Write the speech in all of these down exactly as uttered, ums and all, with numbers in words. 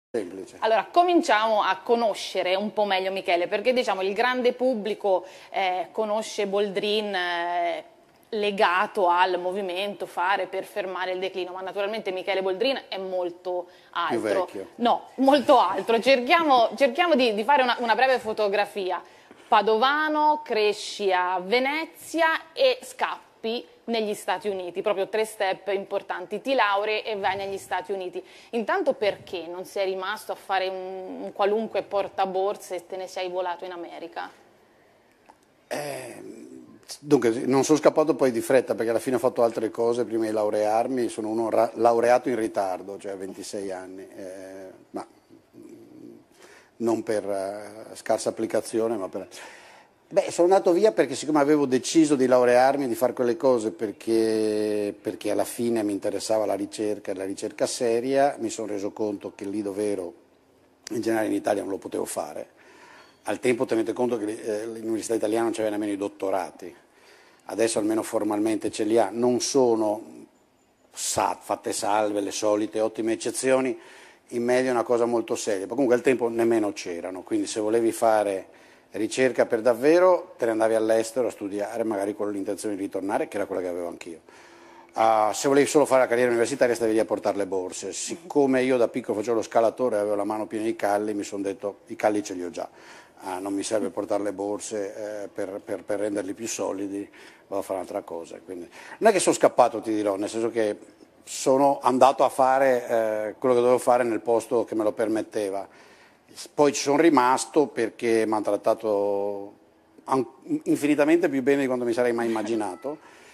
Semplice. Allora, cominciamo a conoscere un po' meglio Michele, perché diciamo il grande pubblico eh, conosce Boldrin eh, legato al movimento Fare per fermare il declino, ma naturalmente Michele Boldrin è molto altro. Più vecchio. No, molto altro. Cerchiamo, cerchiamo di, di fare una, una breve fotografia. Padovano, cresci a Venezia e scappi negli Stati Uniti, proprio tre step importanti, ti laurei e vai negli Stati Uniti. Intanto perché non sei rimasto a fare un, un qualunque portaborse e te ne sei volato in America? Eh, dunque, non sono scappato poi di fretta perché alla fine ho fatto altre cose prima di laurearmi, sono uno laureato in ritardo, cioè a ventisei anni, eh, ma non per uh, scarsa applicazione, ma per... Beh, sono andato via perché siccome avevo deciso di laurearmi e di fare quelle cose perché, perché alla fine mi interessava la ricerca e la ricerca seria, mi sono reso conto che lì dove ero, in generale in Italia, non lo potevo fare. Al tempo tenete conto che eh, l'università italiana non c'aveva nemmeno i dottorati, adesso almeno formalmente ce li ha, non sono sa, fatte salve le solite ottime eccezioni, in media è una cosa molto seria, ma comunque al tempo nemmeno c'erano, quindi se volevi fare ricerca per davvero te ne andavi all'estero a studiare, magari con l'intenzione di ritornare, che era quella che avevo anch'io. Uh, se volevi solo fare la carriera universitaria stavi lì a portare le borse. Siccome io da piccolo facevo lo scalatore e avevo la mano piena di calli, mi sono detto i calli ce li ho già, uh, non mi serve portare le borse eh, per, per, per renderli più solidi, vado a fare un'altra cosa. Quindi, non è che sono scappato, ti dirò, nel senso che sono andato a fare eh, quello che dovevo fare nel posto che me lo permetteva. Poi ci sono rimasto perché mi hanno trattato infinitamente più bene di quanto mi sarei mai immaginato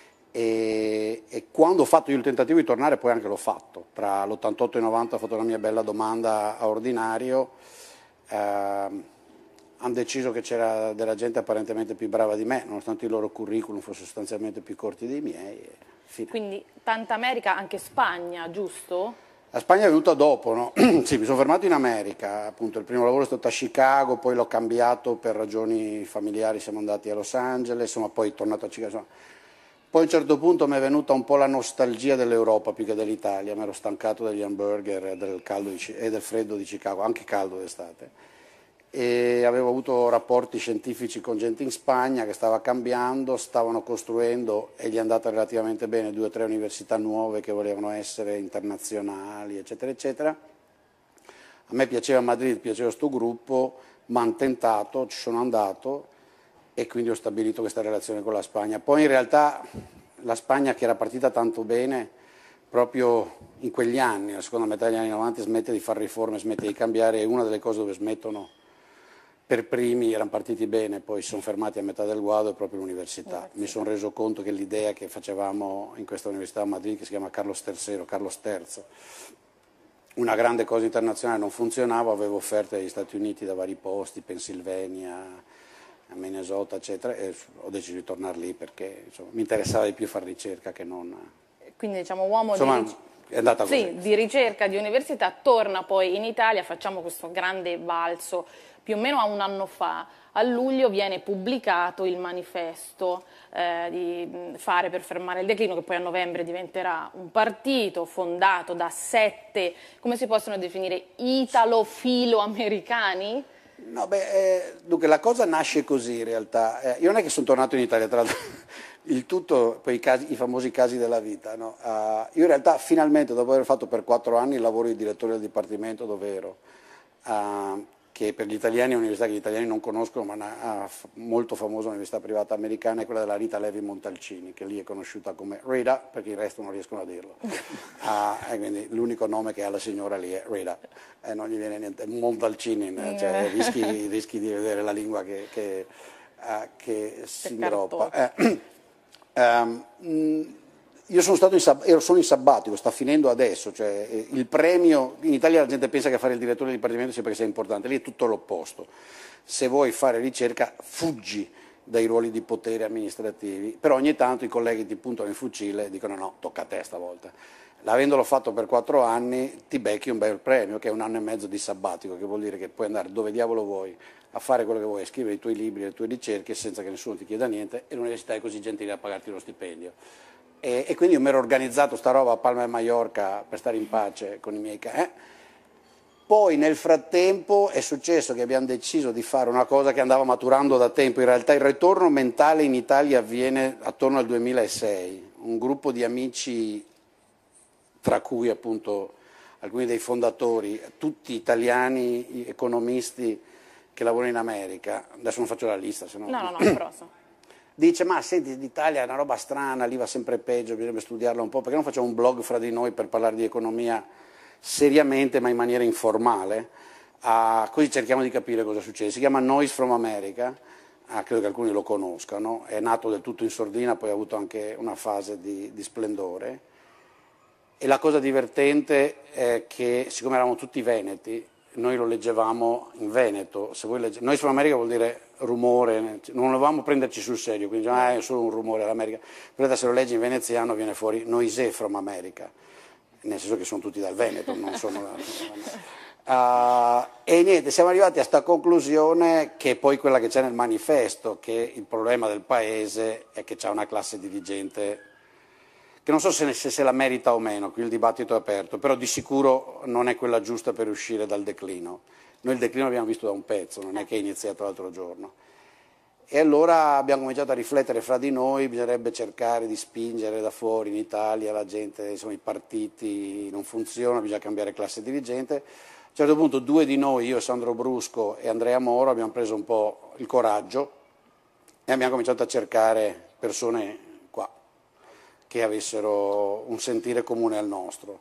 e, e quando ho fatto io il tentativo di tornare poi anche l'ho fatto. Tra l'ottantotto e il novanta ho fatto una mia bella domanda a ordinario, eh, hanno deciso che c'era della gente apparentemente più brava di me, nonostante i loro curriculum fossero sostanzialmente più corti dei miei. E fine. Quindi tanta America, anche Spagna, giusto? La Spagna è venuta dopo, no? Sì, mi sono fermato in America, appunto il primo lavoro è stato a Chicago, poi l'ho cambiato per ragioni familiari, siamo andati a Los Angeles, insomma poi tornato a Chicago. Insomma. Poi a un certo punto mi è venuta un po' la nostalgia dell'Europa più che dell'Italia, mi ero stancato degli hamburger e del, caldo di, e del freddo di Chicago, anche caldo d'estate. E avevo avuto rapporti scientifici con gente in Spagna che stava cambiando, stavano costruendo e gli è andata relativamente bene due o tre università nuove che volevano essere internazionali, eccetera, eccetera. A me piaceva Madrid, piaceva sto gruppo, mi hanno tentato, ci sono andato e quindi ho stabilito questa relazione con la Spagna. Poi in realtà la Spagna, che era partita tanto bene, proprio in quegli anni, la seconda metà degli anni novanta, smette di fare riforme, smette di cambiare, è una delle cose dove smettono per primi, erano partiti bene, poi si sono fermati a metà del guado, è proprio l'università. Mi sono reso conto che l'idea che facevamo in questa università a Madrid, che si chiama Carlos terzo, Carlos terzo, una grande cosa internazionale, non funzionava, avevo offerte dagli Stati Uniti da vari posti, Pennsylvania, Minnesota, eccetera, e ho deciso di tornare lì perché insomma, mi interessava di più fare ricerca che non... Quindi diciamo uomo insomma, di... è andata così. Sì, di ricerca, di università, torna poi in Italia, facciamo questo grande balzo. Più o meno a un anno fa, a luglio, viene pubblicato il manifesto eh, di Fare per fermare il declino, che poi a novembre diventerà un partito fondato da sette, come si possono definire, italo-filo-americani? No, beh, eh, dunque la cosa nasce così in realtà. Eh, io non è che sono tornato in Italia, tra l'altro, il tutto, poi i, casi, i famosi casi della vita. No? Uh, io in realtà finalmente, dopo aver fatto per quattro anni il lavoro di direttore del dipartimento dove ero, uh, che per gli italiani è un'università che gli italiani non conoscono, ma una molto famosa università privata americana, è quella della Rita Levi Montalcini, che lì è conosciuta come Rita, perché il resto non riescono a dirlo. uh, e quindi l'unico nome che ha la signora lì è Rita, e non gli viene niente, Montalcini, cioè rischi, rischi di vedere la lingua che, che, uh, che si ingroppa. Eh, um, Io sono stato in, ero, sono in sabbatico, sta finendo adesso, cioè eh, il premio, in Italia la gente pensa che fare il direttore del dipartimento sia perché sia importante, lì è tutto l'opposto. Se vuoi fare ricerca fuggi dai ruoli di potere amministrativi, però ogni tanto i colleghi ti puntano il fucile e dicono no, tocca a te stavolta. L'avendolo fatto per quattro anni ti becchi un bel premio, che è un anno e mezzo di sabbatico, che vuol dire che puoi andare dove diavolo vuoi a fare quello che vuoi, a scrivere i tuoi libri, le tue ricerche senza che nessuno ti chieda niente e l'università è così gentile da pagarti lo stipendio. E, e quindi io mi ero organizzato sta roba a Palma e Mallorca per stare in pace con i miei cani. Eh? Poi nel frattempo è successo che abbiamo deciso di fare una cosa che andava maturando da tempo, in realtà il ritorno mentale in Italia avviene attorno al duemilasei, un gruppo di amici, tra cui appunto alcuni dei fondatori, tutti italiani, economisti che lavorano in America, adesso non faccio la lista, se no... No, no, no, però so. Dice, ma senti, l'Italia è una roba strana, lì va sempre peggio, bisognerebbe studiarla un po', perché non facciamo un blog fra di noi per parlare di economia seriamente ma in maniera informale, uh, così cerchiamo di capire cosa succede. Si chiama Noise from America, uh, credo che alcuni lo conoscano, è nato del tutto in sordina, poi ha avuto anche una fase di, di splendore, e la cosa divertente è che siccome eravamo tutti veneti, noi lo leggevamo in veneto. Se voi legge... Noise from America vuol dire rumore, non volevamo prenderci sul serio, quindi ah, è solo un rumore all'America, però se lo leggi in veneziano viene fuori Noise from America, nel senso che sono tutti dal Veneto, non sono... uh, e niente, siamo arrivati a questa conclusione che è poi quella che c'è nel manifesto, che il problema del paese è che c'è una classe dirigente che non so se, se se la merita o meno, qui il dibattito è aperto, però di sicuro non è quella giusta per uscire dal declino. Noi il declino l'abbiamo visto da un pezzo, non è che è iniziato l'altro giorno. E allora abbiamo cominciato a riflettere fra di noi, bisognerebbe cercare di spingere da fuori in Italia la gente, insomma i partiti non funzionano, bisogna cambiare classe dirigente. A un certo punto due di noi, io, Sandro Brusco e Andrea Moro, abbiamo preso un po' il coraggio e abbiamo cominciato a cercare persone qua che avessero un sentire comune al nostro.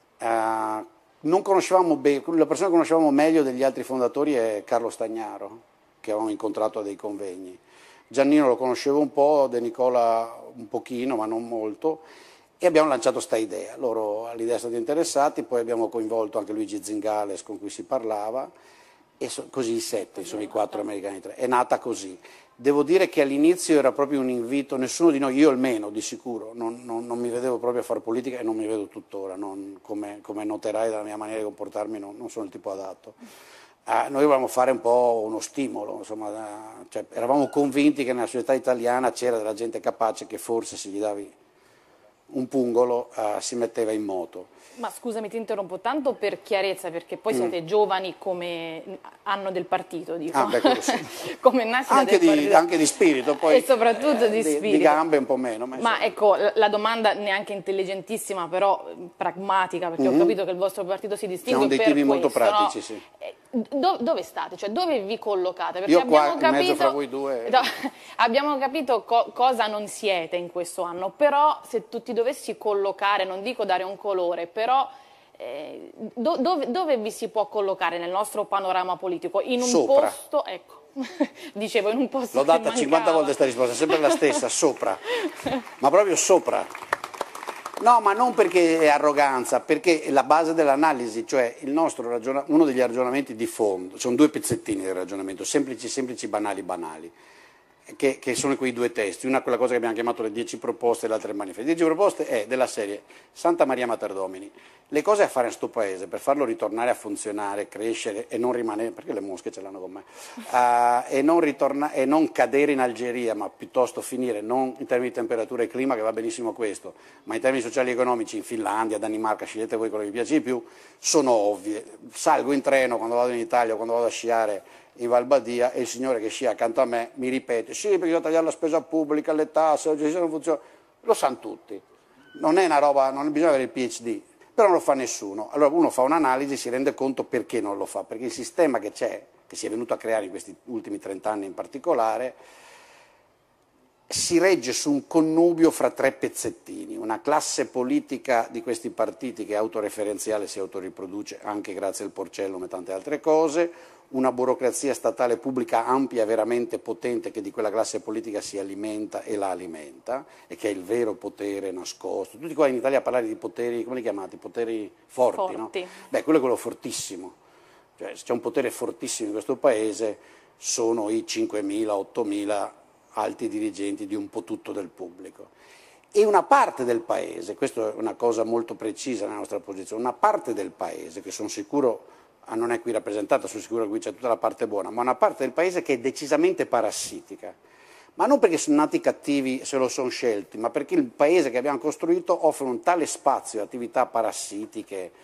Uh, non conoscevamo bene, la persona che conoscevamo meglio degli altri fondatori è Carlo Stagnaro, che avevamo incontrato a dei convegni. Giannino lo conoscevo un po', De Nicola un pochino, ma non molto, e abbiamo lanciato sta idea. Loro all'idea sono stati interessati, poi abbiamo coinvolto anche Luigi Zingales con cui si parlava, e so, così i sette, insomma i quattro americani. È nata così. Devo dire che all'inizio era proprio un invito, nessuno di noi, io almeno di sicuro, non, non, non mi vedevo proprio a fare politica e non mi vedo tuttora, non, come, come noterai dalla mia maniera di comportarmi non, non sono il tipo adatto. Uh, noi volevamo fare un po' uno stimolo, insomma, uh, cioè, eravamo convinti che nella società italiana c'era della gente capace che forse se gli davi un pungolo uh, si metteva in moto. Ma scusami, ti interrompo, tanto per chiarezza, perché poi siete mm. giovani come anno del partito, dico. Ah, beh, quello sì. Come nascita anche del di, partito. anche di spirito, poi. E soprattutto eh, di di spirito. Di gambe un po' meno. Ma, ma ecco, la domanda neanche intelligentissima, però pragmatica, perché mm-hmm. ho capito che il vostro partito si distingue per questo. Siamo dei temi molto pratici, no? sì. Do, dove state? Cioè, dove vi collocate? Perché Io abbiamo qua, capito, in mezzo fra voi due... no, abbiamo capito co cosa non siete in questo anno, però se tu ti dovessi collocare, non dico dare un colore, però... Eh, do, dove, dove vi si può collocare nel nostro panorama politico? In un Sopra. posto, ecco, dicevo in un posto l'ho che data cinquanta volte questa risposta, sempre la stessa, sopra, ma proprio sopra. No, ma non perché è arroganza, perché la base dell'analisi, cioè il nostro ragiona uno degli ragionamenti di fondo, sono due pezzettini del ragionamento, semplici, semplici, banali, banali. Che, che sono quei due testi, una quella cosa che abbiamo chiamato le dieci proposte e l'altra il manifesto. Le dieci proposte è della serie Santa Maria Mater Domini, le cose a fare in sto paese per farlo ritornare a funzionare, crescere e non rimanere, perché le mosche ce l'hanno con me, uh, e, non ritorna, e non cadere in Algeria, ma piuttosto finire, non in termini di temperatura e clima, che va benissimo questo, ma in termini sociali e economici in Finlandia, Danimarca, scegliete voi quello che vi piace di più, sono ovvie. Salgo in treno quando vado in Italia o quando vado a sciare in Val Badia e il signore che scia accanto a me mi ripete sì perché bisogna tagliare la spesa pubblica, le tasse, non funziona, lo sanno tutti, non è una roba, non bisogna avere il PhD, però non lo fa nessuno. Allora uno fa un'analisi, si rende conto perché non lo fa, perché il sistema che c'è, che si è venuto a creare in questi ultimi trent'anni in particolare, si regge su un connubio fra tre pezzettini, una classe politica di questi partiti che è autoreferenziale, si autoriproduce anche grazie al Porcellum e tante altre cose, una burocrazia statale pubblica ampia e veramente potente che di quella classe politica si alimenta e la alimenta e che è il vero potere nascosto. Tutti qua in Italia a parlare di poteri, come li chiamate? Poteri forti, forti. No? Beh, quello è quello fortissimo. Cioè, se c'è un potere fortissimo in questo paese sono i cinquemila, ottomila alti dirigenti di un po' tutto del pubblico. E una parte del paese, questa è una cosa molto precisa nella nostra posizione, una parte del paese, che sono sicuro non è qui rappresentata, sono sicuro che qui c'è tutta la parte buona, ma una parte del paese che è decisamente parassitica, ma non perché sono nati cattivi se lo sono scelti, ma perché il paese che abbiamo costruito offre un tale spazio di attività parassitiche,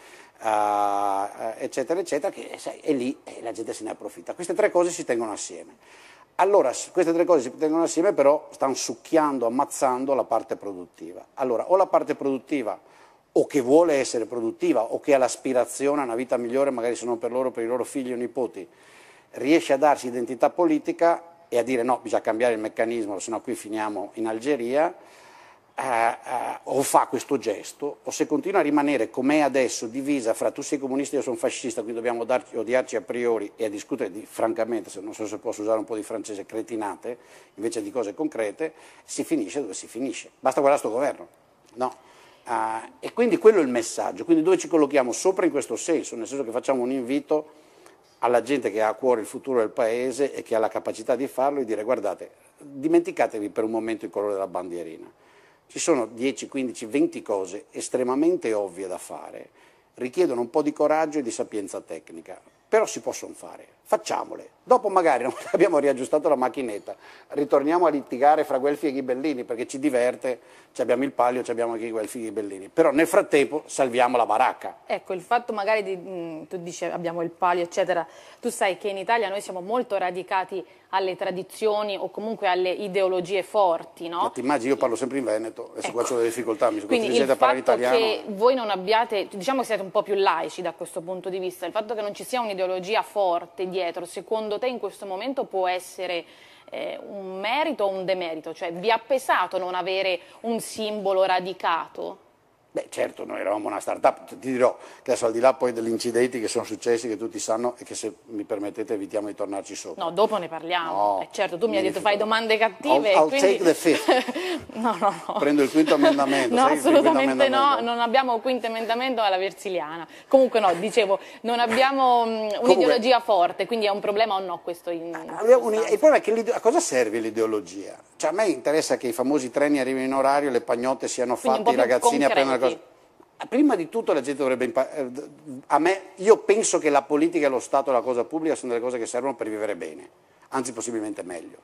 uh, eccetera, eccetera, che sai, è lì e la gente se ne approfitta. Queste tre cose si tengono assieme. Allora, queste tre cose si tengono assieme, però stanno succhiando, ammazzando la parte produttiva. Allora, o la parte produttiva, o che vuole essere produttiva, o che ha l'aspirazione a una vita migliore, magari se non per loro, per i loro figli o nipoti, riesce a darsi identità politica e a dire no, bisogna cambiare il meccanismo, sennò qui finiamo in Algeria, eh, eh, o fa questo gesto, o se continua a rimanere com'è adesso, divisa fra tu sei comunista e io sono fascista, quindi dobbiamo darci, odiarci a priori e a discutere di, francamente, se non so se posso usare un po' di francese, cretinate, invece di cose concrete, si finisce dove si finisce. Basta guardare sto governo, no? Uh, e quindi quello è il messaggio, quindi dove ci collochiamo sopra in questo senso, nel senso che facciamo un invito alla gente che ha a cuore il futuro del paese e che ha la capacità di farlo e dire guardate, dimenticatevi per un momento il colore della bandierina, ci sono dieci, quindici, venti cose estremamente ovvie da fare, richiedono un po' di coraggio e di sapienza tecnica, però si possono fare, facciamole, dopo magari non abbiamo riaggiustato la macchinetta, ritorniamo a litigare fra Guelfi e Ghibellini perché ci diverte, ci abbiamo il Palio, ci abbiamo anche i Guelfi e Ghibellini, però nel frattempo salviamo la baracca. Ecco, il fatto magari di, mh, tu dici abbiamo il Palio eccetera, tu sai che in Italia noi siamo molto radicati alle tradizioni o comunque alle ideologie forti, no? Ma ti immagini, io parlo sempre in Veneto, adesso ecco. qua ho delle difficoltà, mi sono Quindi costringente il a parlare fatto italiano. che voi non abbiate, diciamo che siete un po' più laici da questo punto di vista, il fatto che non ci sia un'ideologia forte dietro, secondo te in questo momento può essere eh, un merito o un demerito? Cioè vi ha pesato non avere un simbolo radicato? Beh certo, noi eravamo una start-up, ti dirò che adesso al di là poi degli incidenti che sono successi, che tutti sanno e che se mi permettete evitiamo di tornarci sopra. No, dopo ne parliamo, no, eh, certo, tu mi hai detto fai domande cattive. I'll, I'll quindi... take the fifth. no, no, no. Prendo il quinto emendamento. No, sai, assolutamente quinto emendamento? no, non abbiamo quinto emendamento alla Versiliana. Comunque no, dicevo, non abbiamo un'ideologia forte, quindi è un problema o no questo? In, in il problema è che a cosa serve l'ideologia? Cioè, a me interessa che i famosi treni arrivino in orario, le pagnotte siano fatte, i ragazzini apprendano le cose. Prima di tutto la gente dovrebbe imparare, a me, io penso che la politica e lo Stato e la cosa pubblica sono delle cose che servono per vivere bene, anzi possibilmente meglio.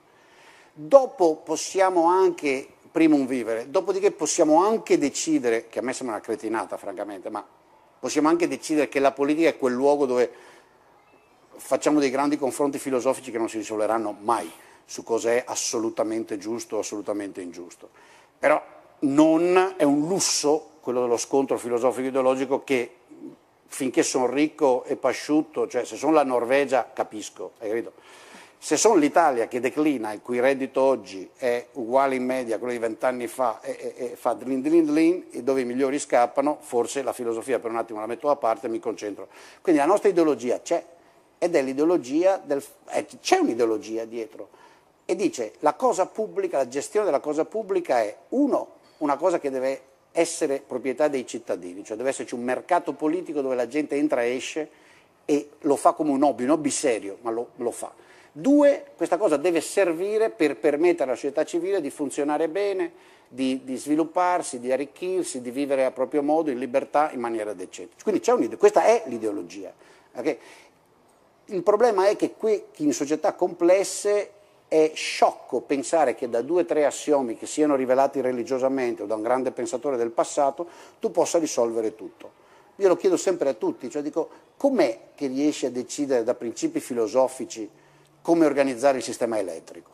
Dopo possiamo anche, prima un vivere, dopodiché possiamo anche decidere, che a me sembra una cretinata francamente, ma possiamo anche decidere che la politica è quel luogo dove facciamo dei grandi confronti filosofici che non si risolveranno mai su cos'è assolutamente giusto o assolutamente ingiusto. Però non è un lusso quello dello scontro filosofico ideologico che finché sono ricco e pasciutto, cioè se sono la Norvegia capisco, hai capito? Se sono l'Italia che declina, il cui reddito oggi è uguale in media a quello di vent'anni fa e, e, e fa dlin dlin dlin e dove i migliori scappano, forse la filosofia per un attimo la metto da parte e mi concentro. Quindi la nostra ideologia c'è ed è l'ideologia del... Eh, c'è un'ideologia dietro e dice la cosa pubblica, la gestione della cosa pubblica è uno, una cosa che deve essere proprietà dei cittadini, cioè deve esserci un mercato politico dove la gente entra e esce e lo fa come un hobby, un hobby serio, ma lo, lo fa. Due, questa cosa deve servire per permettere alla società civile di funzionare bene, di, di svilupparsi, di arricchirsi, di vivere a proprio modo, in libertà, in maniera decente. Quindi c'è un'idea, questa è l'ideologia. Okay? Il problema è che qui in società complesse è sciocco pensare che da due o tre assiomi che siano rivelati religiosamente o da un grande pensatore del passato tu possa risolvere tutto. Io lo chiedo sempre a tutti, cioè dico, com'è che riesci a decidere da principi filosofici come organizzare il sistema elettrico?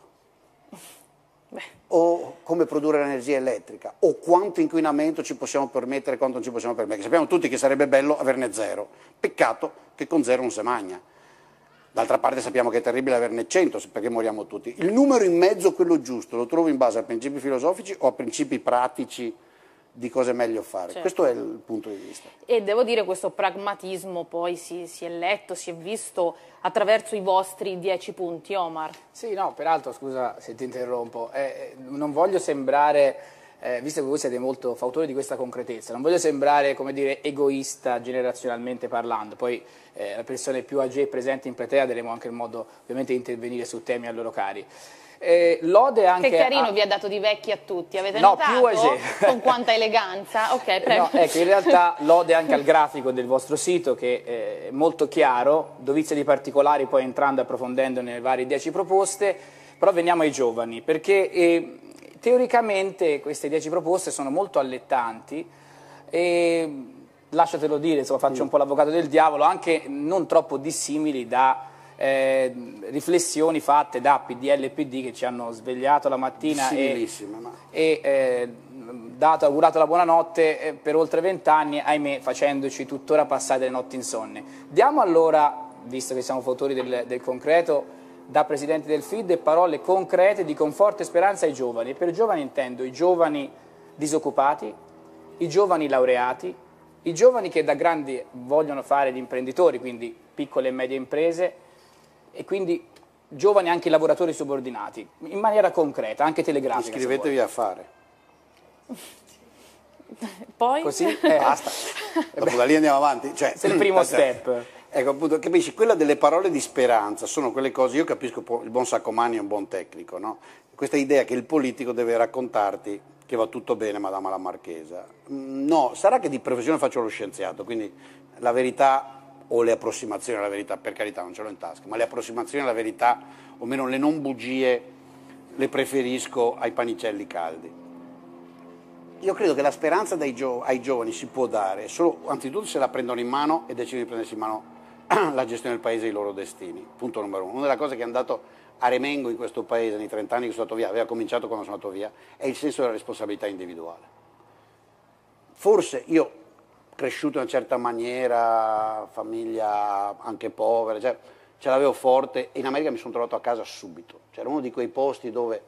Beh. O come produrre l'energia elettrica? O quanto inquinamento ci possiamo permettere e quanto non ci possiamo permettere? Sappiamo tutti che sarebbe bello averne zero, peccato che con zero non si magna. D'altra parte sappiamo che è terribile averne cento perché moriamo tutti. Il numero in mezzo, quello giusto, lo trovo in base a principi filosofici o a principi pratici di cosa è meglio fare. Certo. Questo è il punto di vista. E devo dire questo pragmatismo poi si, si è letto, si è visto attraverso i vostri dieci punti, Omar. Sì, no, peraltro, scusa se ti interrompo, eh, non voglio sembrare... Eh, visto che voi siete molto fautori di questa concretezza, non voglio sembrare, come dire, egoista generazionalmente parlando, poi eh, le persone più age e presenti in platea avremo anche il modo ovviamente di intervenire su temi a loro cari. Eh, lode anche che carino a... vi ha dato di vecchi a tutti, avete no, notato? Più age. Con quanta eleganza? Ok, prego. No, ecco, in realtà lode anche al grafico del vostro sito che è molto chiaro, dovizia di particolari poi entrando e approfondendo nelle varie dieci proposte, però veniamo ai giovani, perché... Eh, teoricamente queste dieci proposte sono molto allettanti e lasciatelo dire, insomma, faccio un po' l'avvocato del diavolo, anche non troppo dissimili da eh, riflessioni fatte da P D L e P D che ci hanno svegliato la mattina e, ma... e eh, dato, augurato la buonanotte eh, per oltre vent'anni, ahimè, facendoci tuttora passare delle notti insonne. Diamo allora, visto che siamo fautori del, del concreto, da Presidente del F I D, parole concrete di conforto e speranza ai giovani. E per giovani intendo i giovani disoccupati, i giovani laureati, i giovani che da grandi vogliono fare gli imprenditori, quindi piccole e medie imprese, e quindi giovani anche lavoratori subordinati, in maniera concreta, anche telegrafica. Iscrivetevi a fare. Poi? Così? Eh, basta. Dopo da lì andiamo avanti. Cioè, è il primo step. Ecco, appunto, capisci, quella delle parole di speranza sono quelle cose, io capisco, il buon Saccomanni è un buon tecnico, no? Questa idea che il politico deve raccontarti che va tutto bene, madama la marchesa. No, sarà che di professione faccio lo scienziato, quindi la verità o le approssimazioni alla verità, per carità non ce l'ho in tasca, ma le approssimazioni alla verità, o meno le non bugie, le preferisco ai panicelli caldi. Io credo che la speranza dai gio ai giovani si può dare, solo, anzitutto se la prendono in mano e decidono di prendersi in mano la gestione del paese e i loro destini, punto numero uno. Una delle cose che è andato a remengo in questo paese nei trent'anni che sono stato via, aveva cominciato quando sono andato via, è il senso della responsabilità individuale. Forse io, cresciuto in una certa maniera, famiglia anche povera, cioè, ce l'avevo forte e in America mi sono trovato a casa subito, cioè era uno di quei posti dove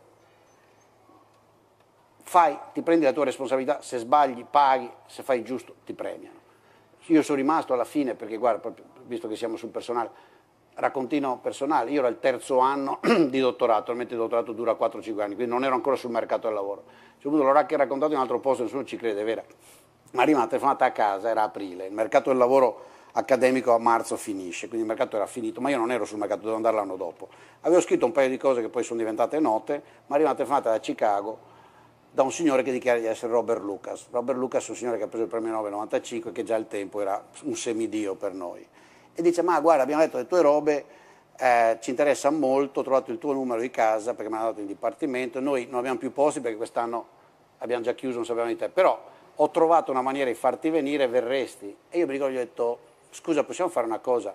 fai, ti prendi la tua responsabilità, se sbagli paghi, se fai giusto ti premiano. Io sono rimasto alla fine perché, guarda, proprio, visto che siamo sul personale, raccontino personale, io ero al terzo anno di dottorato, normalmente il dottorato dura quattro cinque anni, quindi non ero ancora sul mercato del lavoro. Cioè, l'ho raccontato in un altro posto, nessuno ci crede, è vera. Ma arriva una telefonata a casa, era aprile, il mercato del lavoro accademico a marzo finisce, quindi il mercato era finito, ma io non ero sul mercato, dovevo andare l'anno dopo. Avevo scritto un paio di cose che poi sono diventate note, ma arriva una telefonata da Chicago, da un signore che dichiara di essere Robert Lucas. Robert Lucas è un signore che ha preso il premio Nobel nel novantacinque, che già al tempo era un semidio per noi. E dice, ma guarda, abbiamo letto le tue robe, eh, ci interessa molto, ho trovato il tuo numero di casa, perché mi hanno dato in dipartimento, noi non abbiamo più posti perché quest'anno abbiamo già chiuso, non sapevamo di te, però ho trovato una maniera di farti venire, verresti. E io mi ricordo, gli ho detto, scusa, possiamo fare una cosa?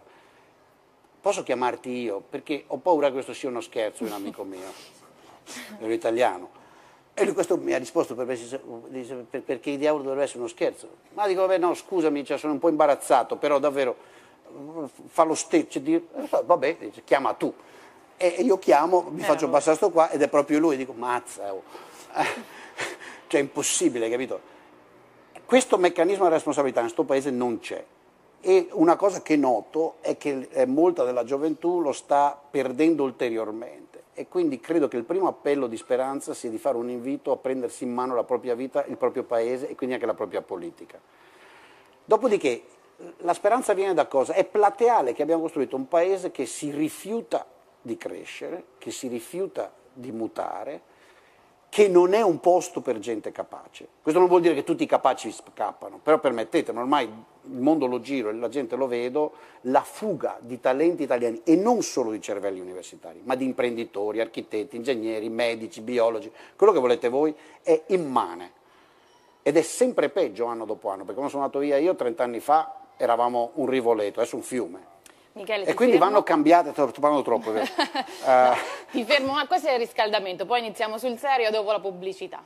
Posso chiamarti io? Perché ho paura che questo sia uno scherzo di un amico mio, ero italiano. E lui questo mi ha risposto per, per, perché il diavolo dovrebbe essere uno scherzo. Ma dico, vabbè, no, scusami, cioè, sono un po' imbarazzato, però davvero fa lo stesso, vabbè, dice, chiama tu. E io chiamo, mi eh, faccio passare sto qua ed è proprio lui, e dico, mazza, oh. Cioè è impossibile, capito? Questo meccanismo di responsabilità in questo paese non c'è. E una cosa che noto è che molta della gioventù lo sta perdendo ulteriormente. E quindi credo che il primo appello di speranza sia di fare un invito a prendersi in mano la propria vita, il proprio paese e quindi anche la propria politica. Dopodiché la speranza viene da cosa? È plateale che abbiamo costruito un paese che si rifiuta di crescere, che si rifiuta di mutare, che non è un posto per gente capace. Questo non vuol dire che tutti i capaci scappano, però permettetemi, ormai il mondo lo giro, la gente lo vedo, la fuga di talenti italiani, e non solo di cervelli universitari, ma di imprenditori, architetti, ingegneri, medici, biologi, quello che volete voi, è immane. Ed è sempre peggio anno dopo anno, perché quando sono andato via io trent'anni fa eravamo un rivoleto, adesso un fiume. Michele, e quindi fermo? vanno cambiate, sto parlando troppo. uh, Ti fermo, ma questo è il riscaldamento, poi iniziamo sul serio dopo la pubblicità.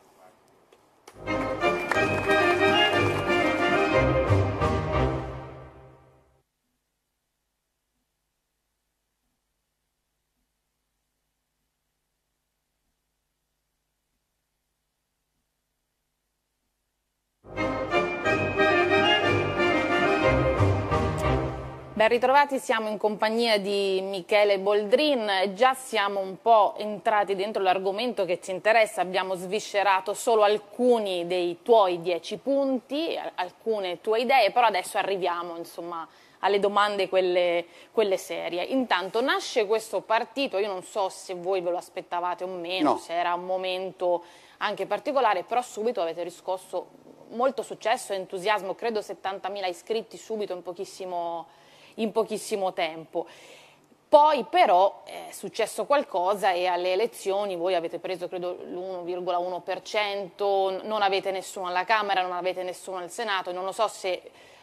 Ben ritrovati, siamo in compagnia di Michele Boldrin, già siamo un po' entrati dentro l'argomento che ci interessa, abbiamo sviscerato solo alcuni dei tuoi dieci punti, alcune tue idee, però adesso arriviamo insomma alle domande quelle, quelle serie. Intanto nasce questo partito, io non so se voi ve lo aspettavate o meno, no. se era un momento anche particolare, però subito avete riscosso molto successo e entusiasmo, credo settantamila iscritti subito in pochissimo in pochissimo tempo. Poi però è successo qualcosa e alle elezioni voi avete preso credo l'uno virgola uno per cento, non avete nessuno alla Camera, non avete nessuno al Senato, non lo so se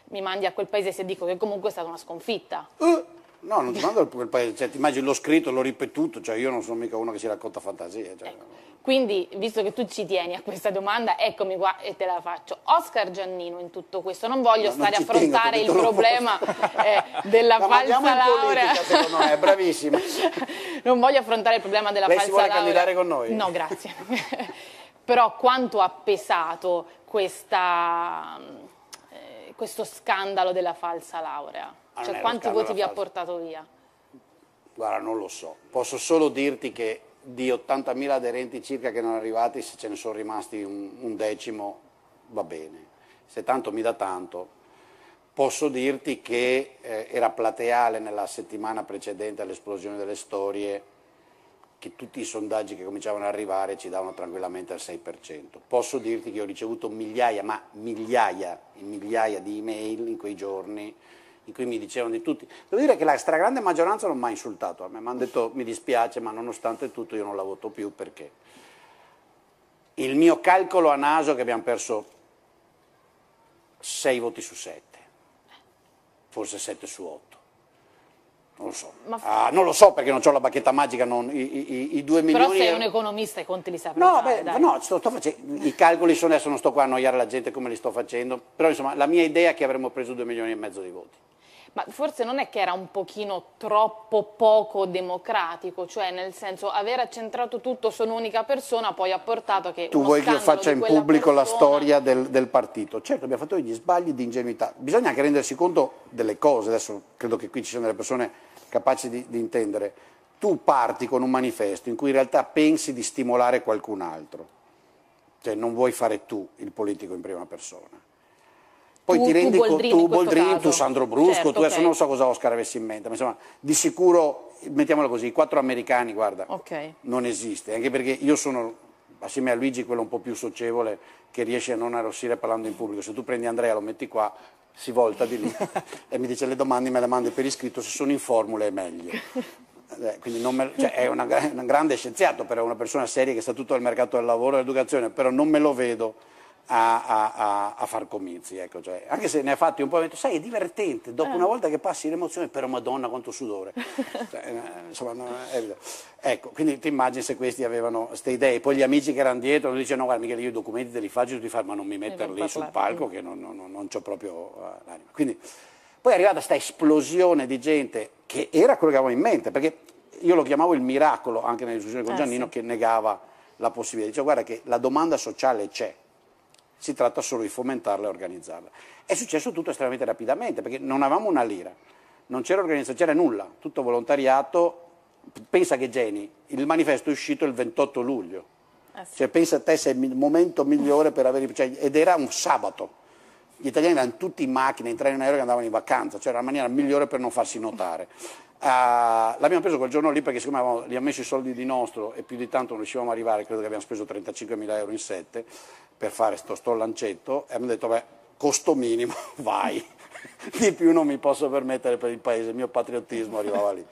mi mandi a quel paese se dico che comunque è stata una sconfitta. Uh, no, non ti mando a quel paese, cioè, ti immagini, l'ho scritto, l'ho ripetuto, cioè io non sono mica uno che si racconta fantasie. Cioè. Ecco. Quindi, visto che tu ci tieni a questa domanda, eccomi qua e te la faccio. Oscar Giannino in tutto questo, non voglio no, stare a affrontare il problema eh, della ma falsa laurea. Politica, secondo me, è bravissima. Non voglio affrontare il problema della Lei falsa laurea. Lei si vuole laurea. candidare con noi? No, grazie. Però quanto ha pesato questa, eh, questo scandalo della falsa laurea? Ah, cioè, quanti voti vi ha portato via? Guarda, non lo so. Posso solo dirti che di ottantamila aderenti circa che non arrivati, se ce ne sono rimasti un, un decimo, va bene. Se tanto mi dà tanto. Posso dirti che eh, era plateale nella settimana precedente all'esplosione delle storie che tutti i sondaggi che cominciavano ad arrivare ci davano tranquillamente al sei per cento. Posso dirti che ho ricevuto migliaia, ma migliaia e migliaia di email in quei giorni in cui mi dicevano di tutti. Devo dire che la stragrande maggioranza non mi ha insultato a me, mi hanno detto mi dispiace, ma nonostante tutto io non la voto più perché il mio calcolo a naso è che abbiamo perso sei voti su sette, forse sette su otto. Non lo so, ma... ah, non lo so perché non ho la bacchetta magica, non, i, i, i due milioni... Però sei un economista e conti li saprai no, fare, beh, no, sto, sto facendo, i calcoli sono adesso, non sto qua a annoiare la gente come li sto facendo, però insomma la mia idea è che avremmo preso due milioni e mezzo di voti. Ma forse non è che era un pochino troppo poco democratico, cioè nel senso aver accentrato tutto su un'unica persona poi ha portato che tu vuoi che io faccia in pubblico persona... la storia del, del partito? Certo, abbiamo fatto degli sbagli di ingenuità, bisogna anche rendersi conto delle cose, adesso credo che qui ci siano delle persone capaci di, di intendere. Tu parti con un manifesto in cui in realtà pensi di stimolare qualcun altro, cioè non vuoi fare tu il politico in prima persona. Poi tu, ti rendi conto, tu Boldrini, caso. tu Sandro Brusco, certo, tu adesso okay. non so cosa Oscar avessi in mente, ma insomma di sicuro, mettiamolo così, i quattro americani, guarda, okay. non esiste, anche perché io sono, assieme a Luigi, quello un po' più socievole che riesce a non arrossire parlando in pubblico. Se tu prendi Andrea, lo metti qua, si volta di lì e mi dice le domande, me le mandi per iscritto, se sono in formule è meglio. Eh, quindi non me, cioè, è una, un grande scienziato, però è una persona seria che sta tutto al mercato del lavoro e dell'educazione, però non me lo vedo a, a, a, a far comizi, ecco, cioè, anche se ne ha fatti un po', detto, sai, è divertente, dopo eh. una volta che passi l'emozione, però madonna quanto sudore. Cioè, eh, insomma, no, è, ecco, quindi ti immagini se questi avevano queste idee, poi gli amici che erano dietro non dicevano, no, guarda Michele, io i documenti te li faccio, ti fai, ma non mi mettere lì sul palco che non, non, non c'ho proprio uh, l'anima. Quindi poi è arrivata questa esplosione di gente che era quello che avevamo in mente, perché io lo chiamavo il miracolo anche nelle discussioni con Giannino, eh, sì. che negava la possibilità, diceva guarda che la domanda sociale c'è, si tratta solo di fomentarla e organizzarla. È successo tutto estremamente rapidamente, perché non avevamo una lira, non c'era organizzazione, c'era nulla, tutto volontariato. Pensa che Geni, il manifesto è uscito il ventotto luglio, eh sì. cioè pensa a te se è il momento migliore per avere, cioè, ed era un sabato, gli italiani erano tutti in macchina, in treno aereo che andavano in vacanza, cioè era la maniera migliore per non farsi notare. Uh, l'abbiamo preso quel giorno lì perché siccome avevamo, gli abbiamo messo i soldi di nostro e più di tanto non riuscivamo a arrivare, credo che abbiamo speso trentacinquemila euro in sette per fare sto, sto lancetto e abbiamo detto beh, costo minimo, vai, di più non mi posso permettere per il paese, il mio patriottismo arrivava lì.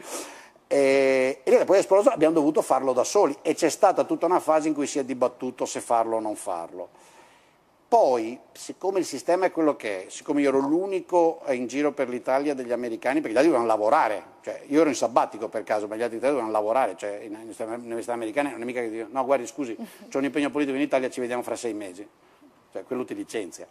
E, e poi è esploso, abbiamo dovuto farlo da soli e c'è stata tutta una fase in cui si è dibattuto se farlo o non farlo. Poi, siccome il sistema è quello che è, siccome io ero l'unico in giro per l'Italia degli americani, perché gli altri dovevano lavorare, cioè io ero in sabbatico per caso, ma gli altri italiani dovevano lavorare, cioè in università americane non è mica che dicono, no guardi scusi, c'ho un impegno politico in Italia, ci vediamo fra sei mesi, cioè quello ti licenzia.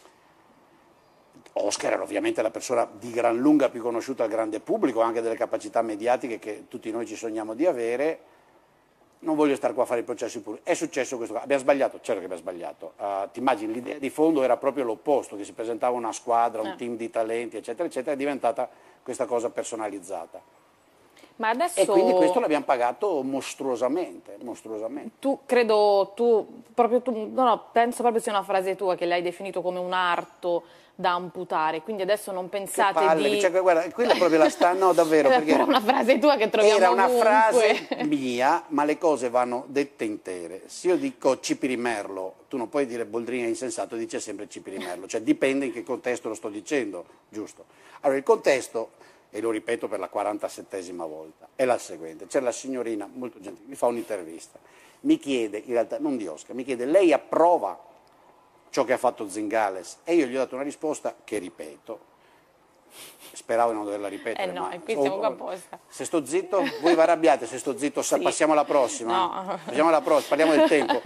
Oscar era ovviamente la persona di gran lunga più conosciuta al grande pubblico, anche delle capacità mediatiche che tutti noi ci sogniamo di avere. Non voglio stare qua a fare i processi puri. È successo questo qua. Abbiamo sbagliato? Certo che abbiamo sbagliato. Uh, ti immagini, l'idea di fondo era proprio l'opposto, che si presentava una squadra, un eh. team di talenti, eccetera, eccetera, è diventata questa cosa personalizzata. Ma adesso... E quindi questo l'abbiamo pagato mostruosamente, mostruosamente. Tu, credo, tu, proprio tu, no, no, penso proprio sia una frase tua che l'hai definito come un arto da amputare, quindi adesso non pensate che palle, di... Cioè, guarda, quella è proprio la sta... No, davvero, perché era una frase tua che troviamo Era una ovunque. frase mia, ma le cose vanno dette intere. Se io dico Cipirimerlo, tu non puoi dire Boldrini è insensato, dice sempre Cipirimerlo, cioè dipende in che contesto lo sto dicendo, giusto? Allora, il contesto, e lo ripeto per la quarantasettesima volta, è la seguente. C'è la signorina, molto gentile, mi fa un'intervista, mi chiede, in realtà non di Oscar, mi chiede, lei approva ciò che ha fatto Zingales, e io gli ho dato una risposta che ripeto, speravo di non doverla ripetere. Eh no, ma, e qui siamo oh, qua apposta. Se sto zitto, voi vi arrabbiate, se sto zitto sì. Passiamo alla prossima. No. Passiamo alla prossima, parliamo del tempo.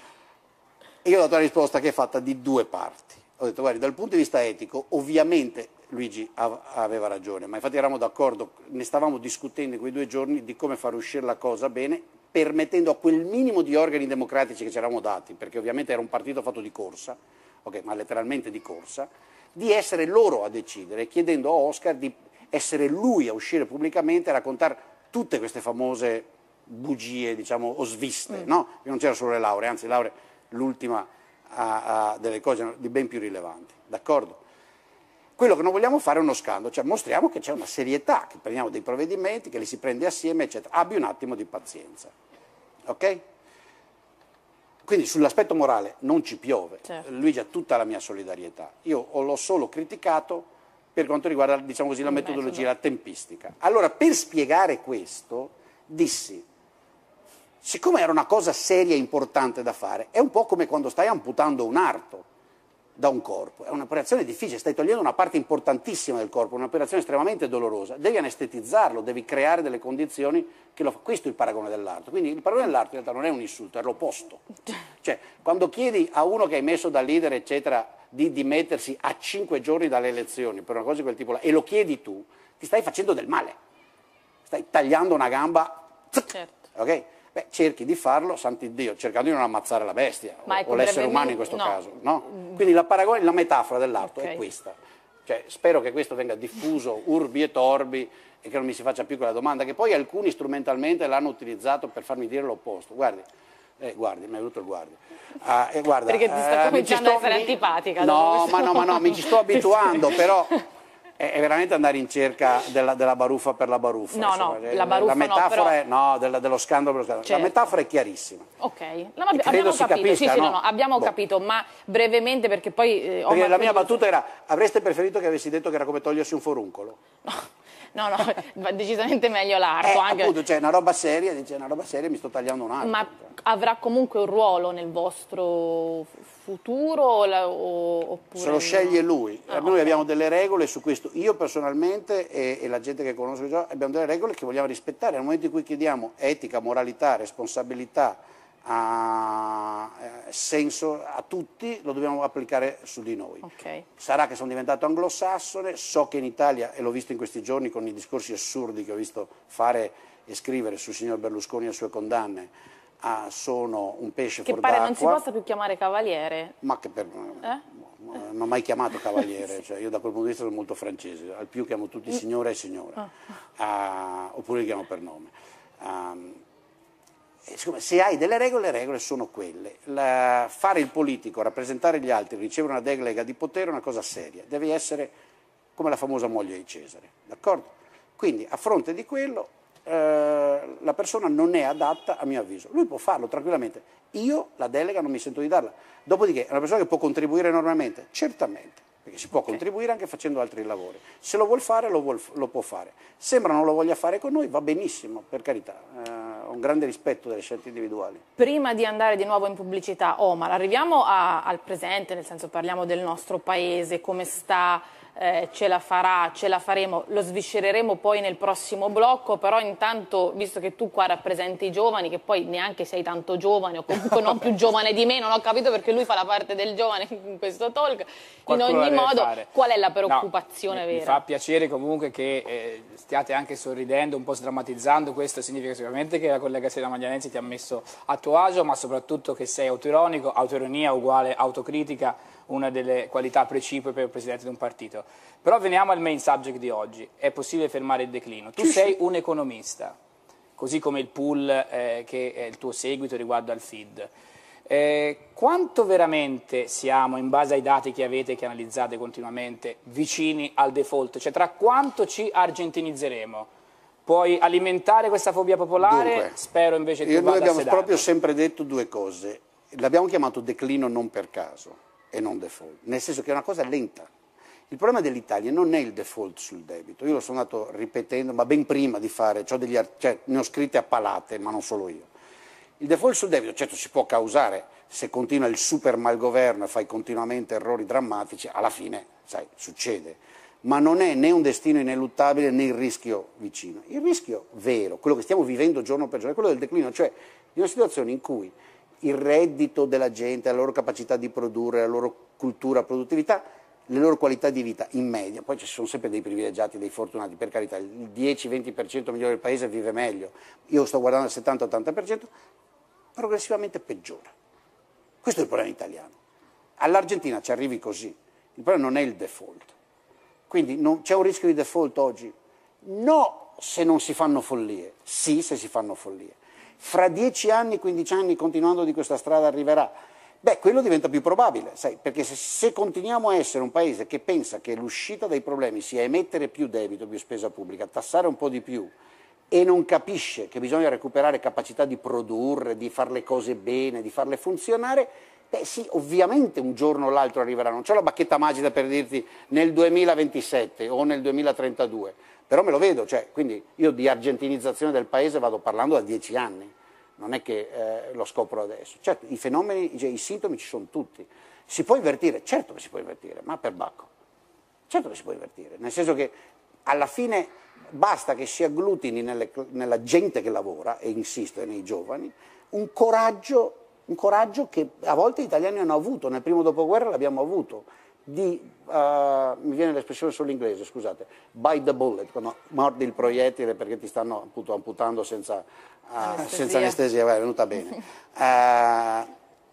Io ho dato una risposta che è fatta di due parti. Ho detto, guardi, dal punto di vista etico, ovviamente Luigi aveva ragione, ma infatti eravamo d'accordo, ne stavamo discutendo in quei due giorni di come far uscire la cosa bene, permettendo a quel minimo di organi democratici che ci eravamo dati, perché ovviamente era un partito fatto di corsa, okay, ma letteralmente di corsa, di essere loro a decidere, chiedendo a Oscar di essere lui a uscire pubblicamente a raccontare tutte queste famose bugie, diciamo, o sviste, mm. no? Che non c'era solo le lauree, anzi le lauree, l'ultima a, a delle cose di ben più rilevanti, d'accordo? Quello che non vogliamo fare è uno scandalo, cioè mostriamo che c'è una serietà, che prendiamo dei provvedimenti, che li si prende assieme, eccetera. Abbi un attimo di pazienza, ok? Quindi sull'aspetto morale non ci piove, certo. Luigi ha tutta la mia solidarietà, io l'ho solo criticato per quanto riguarda, diciamo così, la metodologia, la tempistica. Allora, per spiegare questo, dissi, siccome era una cosa seria e importante da fare, è un po' come quando stai amputando un arto da un corpo, è un'operazione difficile, stai togliendo una parte importantissima del corpo, un'operazione estremamente dolorosa, devi anestetizzarlo, devi creare delle condizioni che lo fa. Questo è il paragone dell'arto, quindi il paragone dell'arto in realtà non è un insulto, è l'opposto. Cioè, quando chiedi a uno che hai messo da leader, eccetera, di dimettersi a cinque giorni dalle elezioni, per una cosa di quel tipo là, e lo chiedi tu, ti stai facendo del male, stai tagliando una gamba, certo. Ok? Beh, cerchi di farlo, santi Dio, cercando di non ammazzare la bestia, o, o l'essere umano in questo no. caso. No? Quindi la paragone, la metafora dell'arto okay. è questa. Cioè, spero che questo venga diffuso urbi e torbi e che non mi si faccia più quella domanda, che poi alcuni strumentalmente l'hanno utilizzato per farmi dire l'opposto. Guardi, eh, guardi, mi è venuto il guardi. Uh, eh, guarda, Perché ti sta uh, cominciando sto, a essere mi... antipatica. No, ma no, ma no, mi ci sto abituando, però... è veramente andare in cerca della, della baruffa per la baruffa. No, insomma. no, la baruffa la metafora no, però... è, no, dello, dello scandalo per lo scandalo. Certo. La metafora è chiarissima. Ok, no, ma abbiamo capito, capisca, sì, sì, no? no, no, abbiamo boh. capito, ma brevemente perché poi... Eh, perché la mia battuta era, avreste preferito che avessi detto che era come togliersi un foruncolo? No. No, no, decisamente meglio l'arto. Eh, anche... appunto, cioè una roba seria, dice una roba seria, mi sto tagliando un arto. Ma avrà comunque un ruolo nel vostro futuro o, oppure... Se lo sceglie lui. Ah, Noi okay. abbiamo delle regole su questo. Io personalmente e, e la gente che conosco già abbiamo delle regole che vogliamo rispettare. Nel momento in cui chiediamo etica, moralità, responsabilità, a eh, senso a tutti, lo dobbiamo applicare su di noi. Okay. Sarà che sono diventato anglosassone, so che in Italia, e l'ho visto in questi giorni con i discorsi assurdi che ho visto fare e scrivere sul signor Berlusconi e le sue condanne, ah, sono un pesce che fuor pare d'acqua. non si possa più chiamare cavaliere. Ma che per... Eh? non ho mai chiamato cavaliere, cioè io da quel punto di vista sono molto francese, al più chiamo tutti signore e signora, ah. uh, oppure li chiamo per nome. Um, Se hai delle regole, le regole sono quelle. La, fare il politico, rappresentare gli altri, ricevere una delega di potere è una cosa seria. Devi essere come la famosa moglie di Cesare, d'accordo? Quindi a fronte di quello eh, la persona non è adatta a mio avviso. Lui può farlo tranquillamente. Io la delega non mi sento di darla. Dopodiché è una persona che può contribuire enormemente? Certamente. Perché si può okay. contribuire anche facendo altri lavori. Se lo vuol fare, lo, vuol, lo può fare. Sembra non lo voglia fare con noi, va benissimo, per carità. Eh, ho un grande rispetto delle scelte individuali. Prima di andare di nuovo in pubblicità, Omar, arriviamo a, al presente, nel senso parliamo del nostro paese, come sta, eh, ce la farà, ce la faremo, lo sviscereremo poi nel prossimo blocco, però intanto, visto che tu qua rappresenti i giovani, che poi neanche sei tanto giovane, o comunque non più giovane di me, non ho capito perché lui fa la parte del giovane in questo talk, Qualcuno in ogni modo, fare. Qual è la preoccupazione no, vera? Mi fa piacere comunque che eh, stiate anche sorridendo, un po' sdrammatizzando, questo significa sicuramente che la collega Sera Maglianensi ti ha messo a tuo agio, ma soprattutto che sei autoironico, autoironia uguale autocritica, una delle qualità precipue per il presidente di un partito. Però veniamo al main subject di oggi, è possibile fermare il declino. Tu sei un economista, così come il pool eh, che è il tuo seguito riguardo al F I D. Eh, quanto veramente siamo, in base ai dati che avete, che analizzate continuamente, vicini al default? Cioè tra quanto ci argentinizzeremo? Puoi alimentare questa fobia popolare? Dunque, spero invece che io, tu vada noi abbiamo sedato. proprio sempre detto due cose. L'abbiamo chiamato declino non per caso e non default, nel senso che è una cosa lenta. Il problema dell'Italia non è il default sul debito, io lo sono andato ripetendo, ma ben prima di fare, c'ho degli, cioè, ne ho scritte a palate, ma non solo io. Il default sul debito, certo, si può causare se continua il super malgoverno e fai continuamente errori drammatici, alla fine, sai, succede. Ma non è né un destino ineluttabile né il rischio vicino. Il rischio vero, quello che stiamo vivendo giorno per giorno, è quello del declino, cioè di una situazione in cui il reddito della gente, la loro capacità di produrre, la loro cultura, produttività, le loro qualità di vita in media, poi ci sono sempre dei privilegiati, dei fortunati, per carità, il dieci venti per cento migliore del paese vive meglio, io sto guardando il settanta ottanta per cento, progressivamente peggiora. Questo è il problema italiano. All'Argentina ci arrivi così, il problema non è il default. Quindi c'è un rischio di default oggi? No, se non si fanno follie, sì se si fanno follie. Fra dieci anni, quindici anni, continuando di questa strada arriverà? Beh, quello diventa più probabile, sai, perché se, se continuiamo a essere un paese che pensa che l'uscita dai problemi sia emettere più debito, più spesa pubblica, tassare un po' di più, e non capisce che bisogna recuperare capacità di produrre, di fare le cose bene, di farle funzionare, beh sì, ovviamente un giorno o l'altro arriverà, non c'è la bacchetta magica per dirti nel duemilaventisette o nel duemilatrentadue, però me lo vedo, cioè, quindi io di argentinizzazione del paese vado parlando da dieci anni, non è che eh, lo scopro adesso. Certo, i fenomeni, cioè, i sintomi ci sono tutti, si può invertire, certo che si può invertire, ma per bacco, certo che si può invertire, nel senso che alla fine basta che si agglutini nelle, nella gente che lavora, e insisto, nei giovani, un coraggio, un coraggio che a volte gli italiani hanno avuto, nel primo dopoguerra l'abbiamo avuto, di, uh, mi viene l'espressione solo inglese, scusate, bite the bullet, quando mordi il proiettile perché ti stanno appunto amputando senza, uh, anestesia. senza anestesia, è venuta bene. Uh,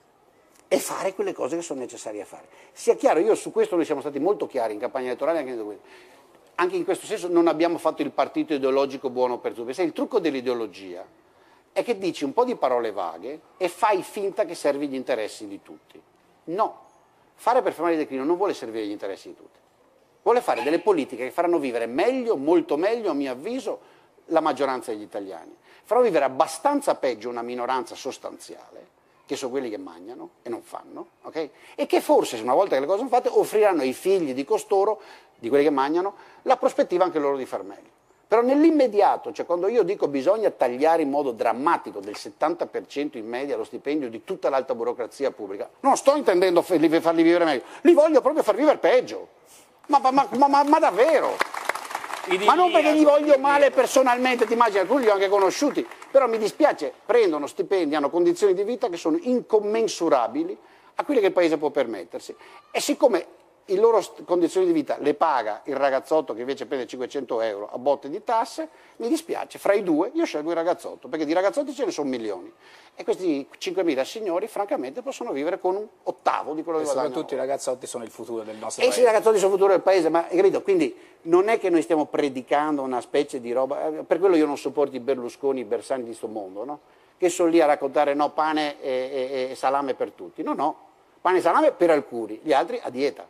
e fare quelle cose che sono necessarie a fare. Sia chiaro, io su questo noi siamo stati molto chiari in campagna elettorale, anche in Anche in questo senso non abbiamo fatto il partito ideologico buono per tutti. Il trucco dell'ideologia è che dici un po' di parole vaghe e fai finta che servi gli interessi di tutti. No, fare per fermare il declino non vuole servire gli interessi di tutti. Vuole fare delle politiche che faranno vivere meglio, molto meglio, a mio avviso, la maggioranza degli italiani. Faranno vivere abbastanza peggio una minoranza sostanziale, che sono quelli che mangiano e non fanno, okay? E che forse, una volta che le cose sono fatte, offriranno ai figli di costoro, di quelli che mangiano, la prospettiva anche loro di far meglio. Però nell'immediato, cioè quando io dico bisogna tagliare in modo drammatico del settanta per cento in media lo stipendio di tutta l'alta burocrazia pubblica, non sto intendendo farli vivere meglio, li voglio proprio far vivere peggio. Ma, ma, ma, ma, ma davvero? Ma non perché gli voglio male personalmente, ti immagini, alcuni li ho anche conosciuti, però mi dispiace, prendono stipendi, hanno condizioni di vita che sono incommensurabili a quelle che il paese può permettersi. E siccome le loro condizioni di vita le paga il ragazzotto che invece prende cinquecento euro a botte di tasse, mi dispiace, fra i due io scelgo il ragazzotto, perché di ragazzotti ce ne sono milioni. E questi cinquemila signori francamente possono vivere con un ottavo di quello che guadagnano. E soprattutto i ragazzotti sono il futuro del nostro e paese. E sì, i ragazzotti sono il futuro del paese, ma hai capito? Quindi non è che noi stiamo predicando una specie di roba, per quello io non sopporto i Berlusconi, i Bersani di sto mondo, no? Che sono lì a raccontare no, pane e, e, e salame per tutti. No, no, pane e salame per alcuni, gli altri a dieta.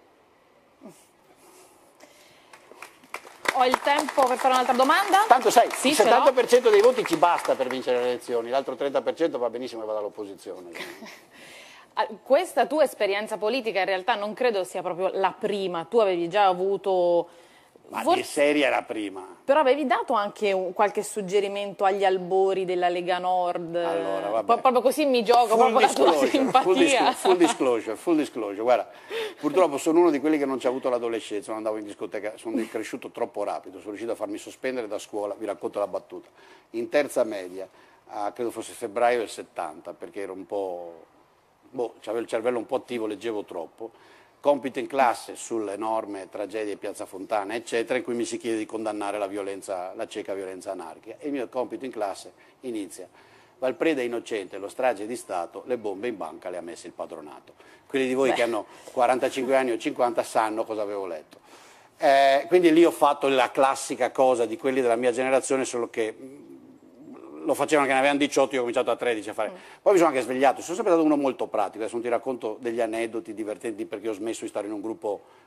Ho il tempo per fare un'altra domanda? Tanto sai, sì, il settanta per cento dei voti ci basta per vincere le elezioni, l'altro trenta per cento va benissimo che vada all'opposizione. Questa tua esperienza politica in realtà non credo sia proprio la prima, tu avevi già avuto... Ma forse... di serie era prima. Però avevi dato anche un, qualche suggerimento agli albori della Lega Nord, allora, vabbè. proprio così mi gioco, full proprio la tua simpatia. Full, disclosure, full disclosure, full disclosure, guarda, purtroppo sono uno di quelli che non ci ha avuto l'adolescenza, non andavo in discoteca, sono cresciuto troppo rapido, sono riuscito a farmi sospendere da scuola, vi racconto la battuta, in terza media, a, credo fosse febbraio del settanta, perché ero un po', boh, avevo il cervello un po' attivo, leggevo troppo, compito in classe sull'enorme tragedia di Piazza Fontana, eccetera, in cui mi si chiede di condannare la violenza, la cieca violenza anarchica. E il mio compito in classe inizia: Valpreda è innocente, lo strage di Stato, le bombe in banca le ha messe il padronato. Quelli di voi Beh. che hanno quarantacinque anni o cinquanta sanno cosa avevo letto. Eh, quindi lì ho fatto la classica cosa di quelli della mia generazione, solo che lo facevano che ne avevano diciotto, io ho cominciato a tredici a fare. Poi mi sono anche svegliato, sono sempre stato uno molto pratico, adesso non ti racconto degli aneddoti divertenti perché ho smesso di stare in un gruppo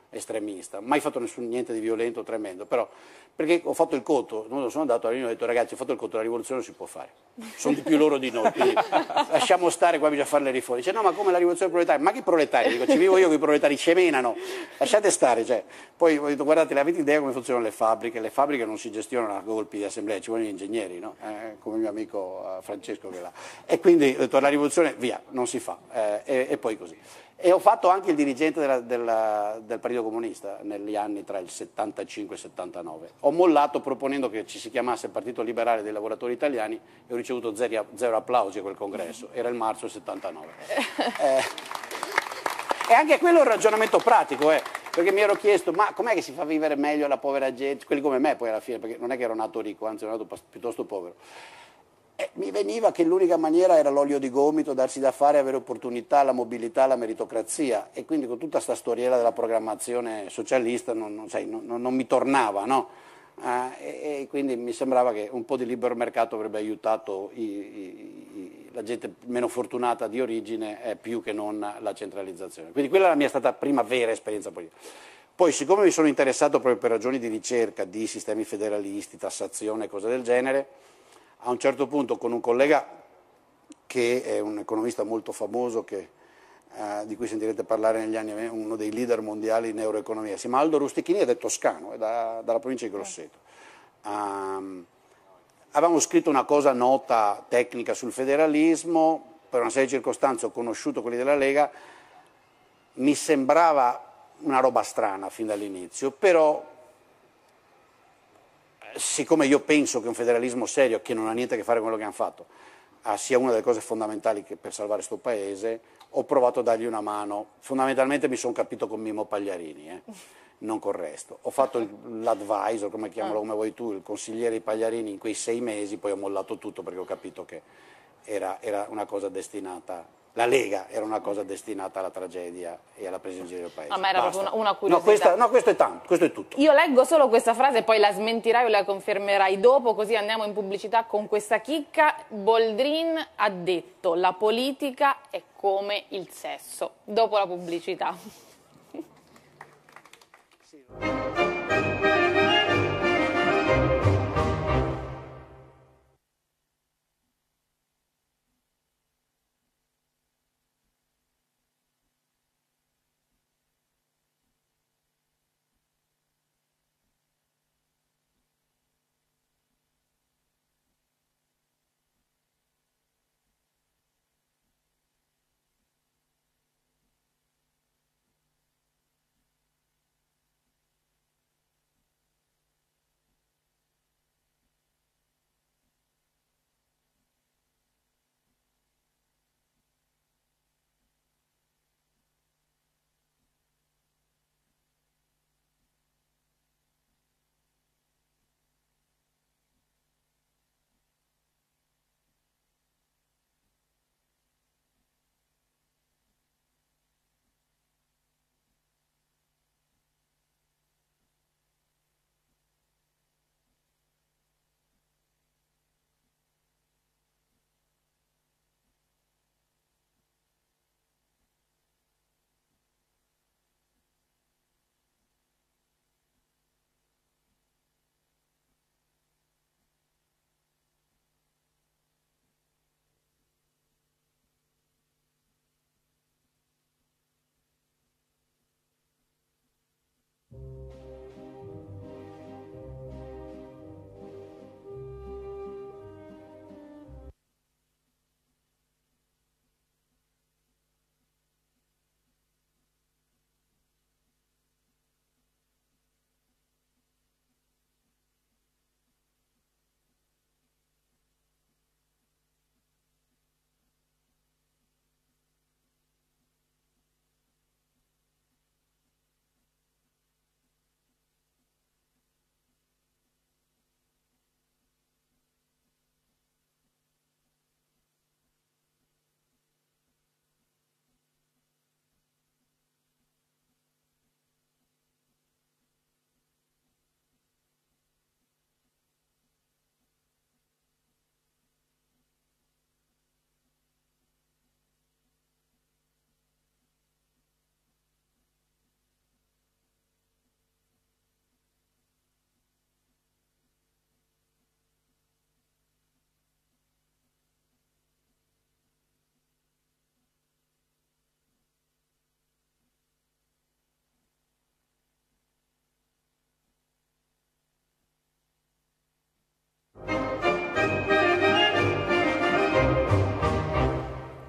estremista, mai fatto nessun, niente di violento, tremendo, però perché ho fatto il conto, non sono andato a riunione e ho detto ragazzi ho fatto il conto, la rivoluzione non si può fare, sono di più loro di noi, quindi lasciamo stare, qua bisogna fare le riforme. Dice no ma come la rivoluzione proletaria, ma che proletari? Dico ci vivo io con i proletari, cemenano, lasciate stare, cioè. Poi ho detto guardate, avete idea come funzionano le fabbriche, le fabbriche non si gestionano a colpi di assemblea, ci vogliono gli ingegneri, no? Eh, come il mio amico eh, Francesco che là. E quindi ho detto la rivoluzione via, non si fa, eh, e, e poi così. E ho fatto anche il dirigente della, della, del Partito Comunista negli anni tra il settantacinque e il settantanove. Ho mollato proponendo che ci si chiamasse Partito Liberale dei Lavoratori Italiani e ho ricevuto zero, zero applausi a quel congresso, era il marzo del settantanove. Eh, e anche quello è un ragionamento pratico, eh, perché mi ero chiesto ma com'è che si fa vivere meglio la povera gente, quelli come me poi alla fine, perché non è che ero nato ricco, anzi ero nato piuttosto povero. Eh, mi veniva che l'unica maniera era l'olio di gomito, darsi da fare, avere opportunità, la mobilità, la meritocrazia e quindi con tutta questa storiella della programmazione socialista non, non, sai, non, non mi tornava, no? Eh, e, e quindi mi sembrava che un po' di libero mercato avrebbe aiutato i, i, i, la gente meno fortunata di origine eh, più che non la centralizzazione. Quindi quella è la mia stata prima vera esperienza politica. Poi siccome mi sono interessato proprio per ragioni di ricerca di sistemi federalisti, tassazione e cose del genere, a un certo punto con un collega che è un economista molto famoso, che, eh, di cui sentirete parlare negli anni, uno dei leader mondiali in neuroeconomia, si chiama Aldo Rustichini ed è toscano, è da, dalla provincia di Grosseto. Um, avevamo scritto una cosa nota tecnica sul federalismo, per una serie di circostanze ho conosciuto quelli della Lega, mi sembrava una roba strana fin dall'inizio, però siccome io penso che un federalismo serio, che non ha niente a che fare con quello che hanno fatto, sia una delle cose fondamentali che per salvare questo paese, ho provato a dargli una mano. Fondamentalmente mi sono capito con Mimmo Pagliarini, eh, non col resto. Ho fatto l'advisor, come chiamalo come vuoi tu, il consigliere di Pagliarini in quei sei mesi, poi ho mollato tutto perché ho capito che era, era una cosa destinata... La Lega era una cosa destinata alla tragedia e alla presa in giro del paese. Ah, ma era Basta. proprio una, una curiosità. No, questa, no, questo è tanto, questo è tutto. Io leggo solo questa frase e poi la smentirai o la confermerai dopo, così andiamo in pubblicità con questa chicca. Boldrin ha detto la politica è come il sesso. Dopo la pubblicità.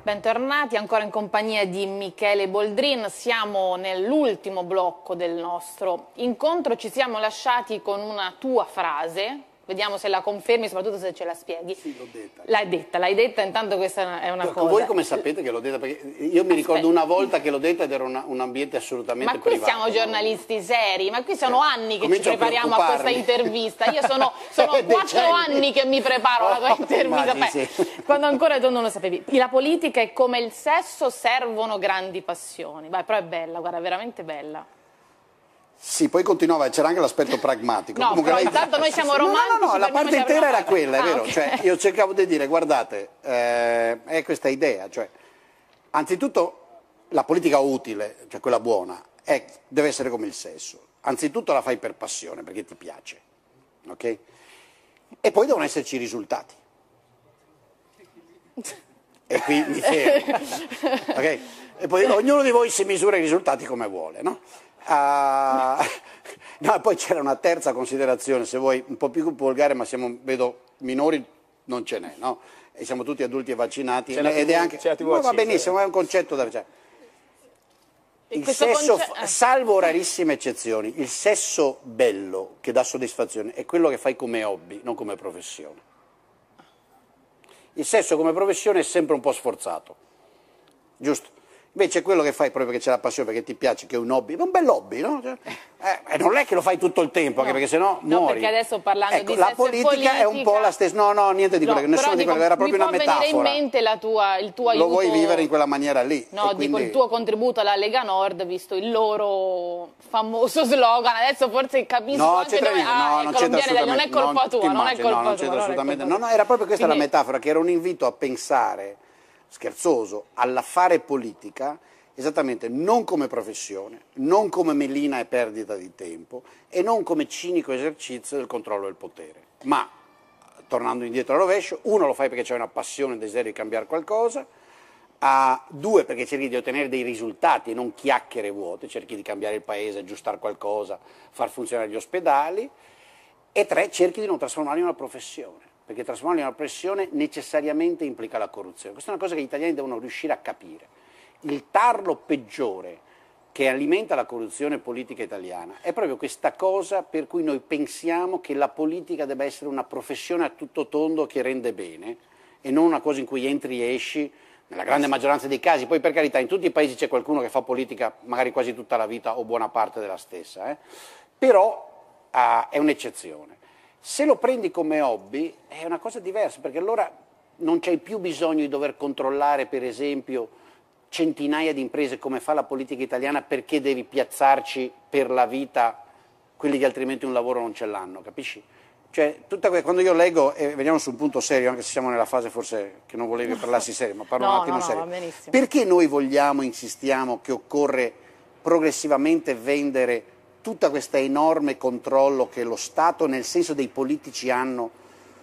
Bentornati ancora in compagnia di Michele Boldrin, siamo nell'ultimo blocco del nostro incontro, ci siamo lasciati con una tua frase, vediamo se la confermi, soprattutto se ce la spieghi. Sì, l'ho detta. L'hai detta, l'hai detta, intanto questa è una cosa. Voi come sapete che l'ho detta? Perché io mi ricordo una volta che l'ho detta ed era una, un ambiente assolutamente privato. Ma qui siamo giornalisti seri, ma qui sono eh, anni che ci prepariamo a, a questa intervista. Io sono, sono quattro anni che mi preparo alla tua intervista. Beh, sì. Quando ancora tu non lo sapevi. La politica è come il sesso, servono grandi passioni. Beh, però è bella, guarda, veramente bella. Sì, poi continuava, c'era anche l'aspetto pragmatico. No, Comunque però lei... intanto noi siamo romantici. No, no, no, la parte intera era quella, è ah, vero. Okay. Cioè, io cercavo di dire, guardate, eh, è questa idea, cioè, anzitutto la politica utile, cioè quella buona, è, deve essere come il sesso. Anzitutto la fai per passione, perché ti piace, ok? E poi devono esserci i risultati. E qui mi fermo, ok? E poi ognuno di voi si misura i risultati come vuole, no? Uh, no, poi c'era una terza considerazione, se vuoi, un po' più volgare, ma siamo, vedo, minori non ce n'è, no? E siamo tutti adulti e vaccinati, ed è anche, no, va benissimo, è un concetto da... Cioè, il sesso, conce... salvo rarissime eccezioni, il sesso bello che dà soddisfazione è quello che fai come hobby, non come professione. Il sesso come professione è sempre un po' sforzato, giusto? Invece quello che fai proprio perché c'è la passione, perché ti piace, che è un hobby, è un bel hobby, no? Cioè, eh, non è che lo fai tutto il tempo, no, anche perché sennò no, muori. Perché adesso parlando ecco, di la sesso politica, politica è un po' la stessa, no, no, niente di quello, no, nessuno di quello, era proprio una metafora. Mi può venire in mente la tua, il tuo aiuto... Lo vuoi vivere in quella maniera lì. No, quindi... dico il tuo contributo alla Lega Nord, visto il loro famoso slogan, adesso forse capisco no, anche dove... no, Ah, non ecco, c'entra non è colpa tua, non è colpa no, non tua. Assolutamente. No, no, era proprio questa quindi... la metafora, che era un invito a pensare, scherzoso, alla fare politica, esattamente non come professione, non come melina e perdita di tempo e non come cinico esercizio del controllo del potere, ma tornando indietro al rovescio, uno lo fai perché c'è una passione, un desiderio di cambiare qualcosa, a due perché cerchi di ottenere dei risultati e non chiacchiere vuote, cerchi di cambiare il paese, aggiustare qualcosa, far funzionare gli ospedali, e tre cerchi di non trasformarli in una professione, perché trasformarli in una professione necessariamente implica la corruzione. Questa è una cosa che gli italiani devono riuscire a capire. Il tarlo peggiore che alimenta la corruzione politica italiana è proprio questa cosa per cui noi pensiamo che la politica debba essere una professione a tutto tondo che rende bene e non una cosa in cui entri e esci nella grande maggioranza dei casi. Poi per carità in tutti i paesi c'è qualcuno che fa politica magari quasi tutta la vita o buona parte della stessa, eh? Però uh, è un'eccezione. Se lo prendi come hobby è una cosa diversa, perché allora non c'hai più bisogno di dover controllare per esempio centinaia di imprese come fa la politica italiana, perché devi piazzarci per la vita quelli che altrimenti un lavoro non ce l'hanno, capisci? Cioè, tutta que- quando io leggo, e veniamo su un punto serio, anche se siamo nella fase forse che non volevi parlarsi serio, ma parlo no, un attimo no, serio. No, perché noi vogliamo, insistiamo che occorre progressivamente vendere tutta questa enorme controllo che lo Stato, nel senso dei politici, hanno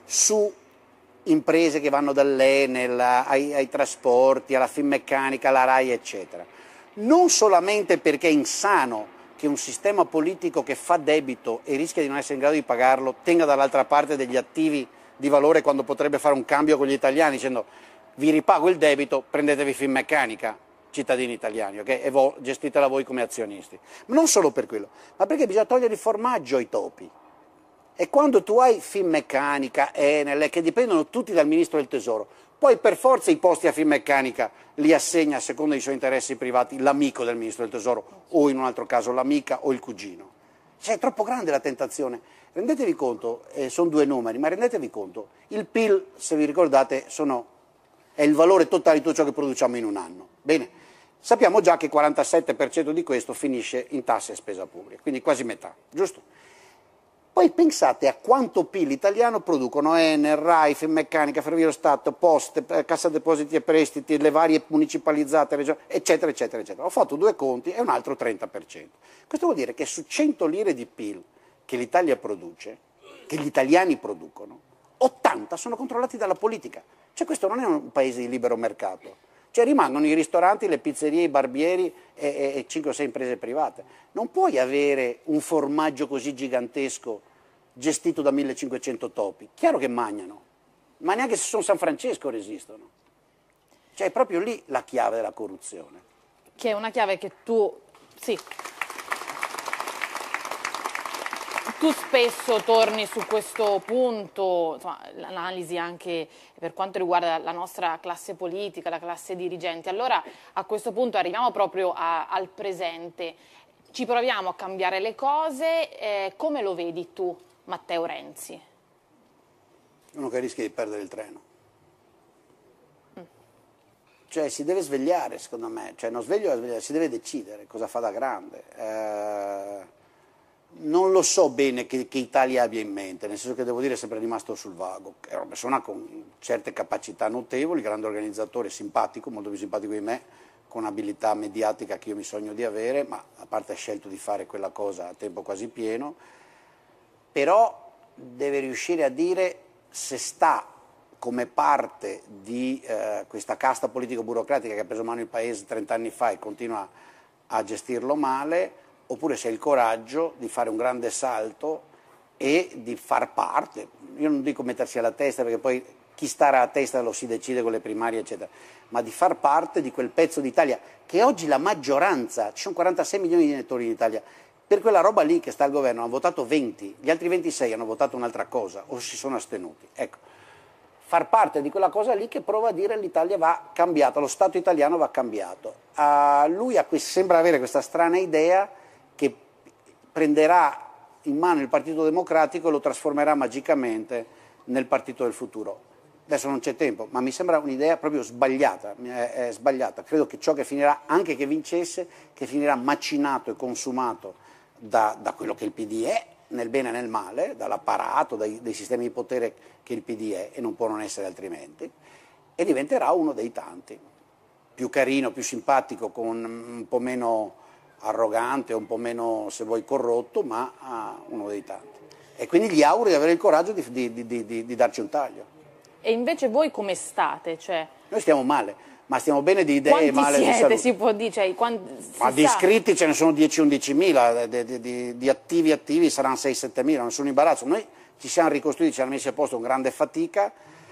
su imprese che vanno dall'Enel ai, ai trasporti, alla Finmeccanica, alla RAI, eccetera. Non solamente perché è insano che un sistema politico che fa debito e rischia di non essere in grado di pagarlo tenga dall'altra parte degli attivi di valore quando potrebbe fare un cambio con gli italiani dicendo vi ripago il debito, prendetevi Finmeccanica, cittadini italiani, ok? E vo, gestitela voi come azionisti. Ma non solo per quello, ma perché bisogna togliere il formaggio ai topi. E quando tu hai Finmeccanica, Enel, che dipendono tutti dal Ministro del Tesoro, poi per forza i posti a Finmeccanica li assegna a seconda dei suoi interessi privati l'amico del Ministro del Tesoro, o in un altro caso l'amica o il cugino. Cioè è troppo grande la tentazione. Rendetevi conto, eh, sono due numeri, ma rendetevi conto, il P I L, se vi ricordate, sono, è il valore totale di tutto ciò che produciamo in un anno. Bene, sappiamo già che il quarantasette per cento di questo finisce in tasse e spesa pubblica, quindi quasi metà, giusto? Poi pensate a quanto P I L italiano producono Enel, RAI, Finmeccanica, Ferrovie dello Stato, Poste, Cassa Depositi e Prestiti, le varie municipalizzate, eccetera, eccetera, eccetera. Ho fatto due conti, è un altro trenta per cento. Questo vuol dire che su cento lire di P I L che l'Italia produce, che gli italiani producono, ottanta sono controllati dalla politica. Cioè questo non è un paese di libero mercato. Cioè rimangono i ristoranti, le pizzerie, i barbieri e, e cinque o sei imprese private. Non puoi avere un formaggio così gigantesco gestito da millecinquecento topi. Chiaro che mangiano, ma neanche se sono San Francesco resistono. Cioè è proprio lì la chiave della corruzione. Che è una chiave che tu, sì, tu spesso torni su questo punto, l'analisi anche per quanto riguarda la nostra classe politica, la classe dirigente. Allora a questo punto arriviamo proprio a, al presente, ci proviamo a cambiare le cose, eh, come lo vedi tu, Matteo Renzi? Uno che rischia di perdere il treno. Cioè si deve svegliare, secondo me, cioè non sveglio, si deve decidere cosa fa da grande. Eh, non lo so bene che, che Italia abbia in mente, nel senso che devo dire è sempre rimasto sul vago. È una persona con certe capacità notevoli, grande organizzatore, simpatico, molto più simpatico di me, con abilità mediatica che io mi sogno di avere, ma a parte ha scelto di fare quella cosa a tempo quasi pieno, però deve riuscire a dire se sta come parte di eh, questa casta politico-burocratica che ha preso mano il paese trent'anni fa e continua a gestirlo male, oppure se ha il coraggio di fare un grande salto e di far parte, io non dico mettersi alla testa perché poi chi starà a testa lo si decide con le primarie eccetera, ma di far parte di quel pezzo d'Italia che oggi la maggioranza, ci sono quarantasei milioni di elettori in Italia, per quella roba lì che sta al governo hanno votato venti, gli altri ventisei hanno votato un'altra cosa o si sono astenuti, ecco. Far parte di quella cosa lì che prova a dire l'Italia va cambiata, lo Stato italiano va cambiato. Uh, lui ha, sembra avere questa strana idea che prenderà in mano il Partito Democratico e lo trasformerà magicamente nel partito del futuro. Adesso non c'è tempo, ma mi sembra un'idea proprio sbagliata, è, è sbagliata. Credo che ciò che finirà, anche che vincesse, che finirà macinato e consumato da, da quello che il P D è, nel bene e nel male, dall'apparato, dai, dai sistemi di potere che il P D è e non può non essere altrimenti, e diventerà uno dei tanti, più carino, più simpatico, con un po' meno arrogante, un po' meno, se vuoi, corrotto, ma uh, uno dei tanti. E quindi gli auguro di avere il coraggio di, di, di, di, di darci un taglio. E invece voi come state? Cioè... Noi stiamo male, ma stiamo bene di idee e male siete, di salute. si può dire? Cioè, quanti, ma di iscritti ce ne sono dieci undici mila, di, di, di, di attivi attivi saranno sei sette mila, non sono imbarazzo. Noi ci siamo ricostruiti, ci hanno messi a posto con grande fatica,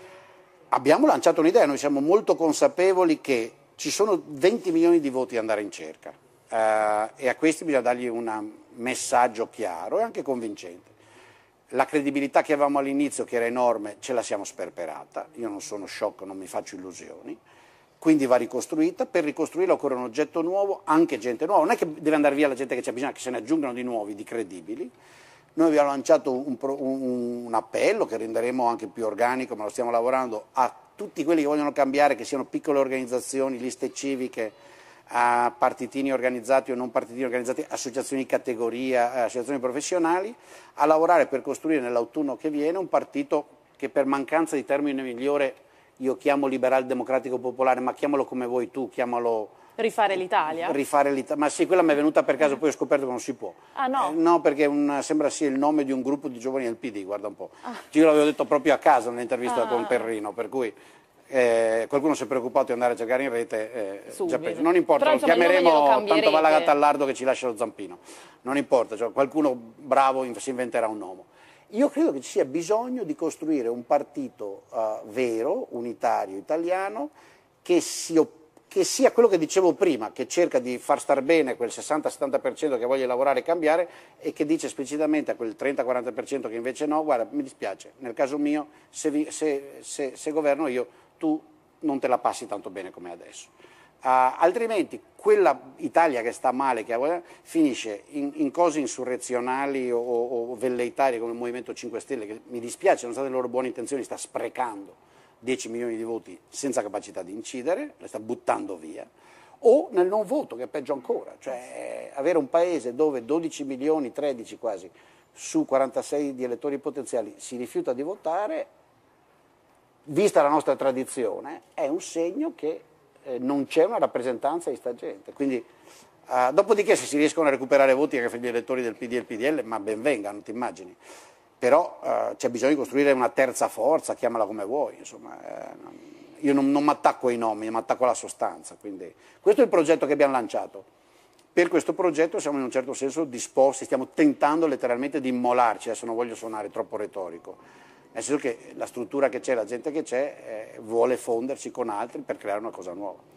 abbiamo lanciato un'idea, noi siamo molto consapevoli che ci sono venti milioni di voti da andare in cerca eh, e a questi bisogna dargli un messaggio chiaro e anche convincente. La credibilità che avevamo all'inizio, che era enorme, ce la siamo sperperata, io non sono sciocco, non mi faccio illusioni, quindi va ricostruita, per ricostruirla occorre un oggetto nuovo, anche gente nuova, non è che deve andare via la gente che c'è bisogno, che se ne aggiungano di nuovi, di credibili. Noi abbiamo lanciato un, un, un appello che renderemo anche più organico, ma lo stiamo lavorando, a tutti quelli che vogliono cambiare, che siano piccole organizzazioni, liste civiche, a partitini organizzati o non partitini organizzati, associazioni di categoria, associazioni professionali, a lavorare per costruire nell'autunno che viene un partito che per mancanza di termine migliore io chiamo liberal democratico popolare, ma chiamalo come vuoi tu, chiamalo... Rifare l'Italia? Rifare l'Italia, ma sì, quella mi è venuta per caso, poi ho scoperto che non si può. Ah no? Eh, no, perché un, sembra sia il nome di un gruppo di giovani del P D, guarda un po'. Ah. Io l'avevo detto proprio a casa nell'intervista ah. con Perrino, per cui... Eh, qualcuno si è preoccupato di andare a cercare in rete, eh, già non importa, però, lo chiameremo, lo tanto va la gatta al lardo che ci lascia lo zampino, non importa, cioè, qualcuno bravo si inventerà un nome. Io credo che ci sia bisogno di costruire un partito uh, vero, unitario, italiano, che, si che sia quello che dicevo prima, che cerca di far star bene quel sessanta settanta per cento che voglia lavorare e cambiare e che dice esplicitamente a quel trenta quaranta per cento che invece no, guarda, mi dispiace, nel caso mio, se, vi, se, se, se governo io, tu non te la passi tanto bene come adesso. Uh, altrimenti quella Italia che sta male, che finisce in, in cose insurrezionali o, o, o velleitarie come il Movimento cinque Stelle, che mi dispiace, nonostante le loro buone intenzioni, sta sprecando dieci milioni di voti senza capacità di incidere, le sta buttando via, o nel non voto, che è peggio ancora, cioè avere un paese dove dodici milioni, tredici quasi, su quarantasei di elettori potenziali si rifiuta di votare, vista la nostra tradizione, è un segno che eh, non c'è una rappresentanza di sta gente. Quindi, uh, dopodiché, se si riescono a recuperare voti anche fra gli elettori del P D e il P D L, ma ben vengano, ti immagini. Però uh, c'è bisogno di costruire una terza forza, chiamala come vuoi. Insomma, eh, io non, non mi attacco ai nomi, mi attacco alla sostanza. Quindi, questo è il progetto che abbiamo lanciato. Per questo progetto siamo in un certo senso disposti, stiamo tentando letteralmente di immolarci, adesso non voglio suonare troppo retorico. nel senso che la struttura che c'è, la gente che c'è, eh, vuole fondersi con altri per creare una cosa nuova.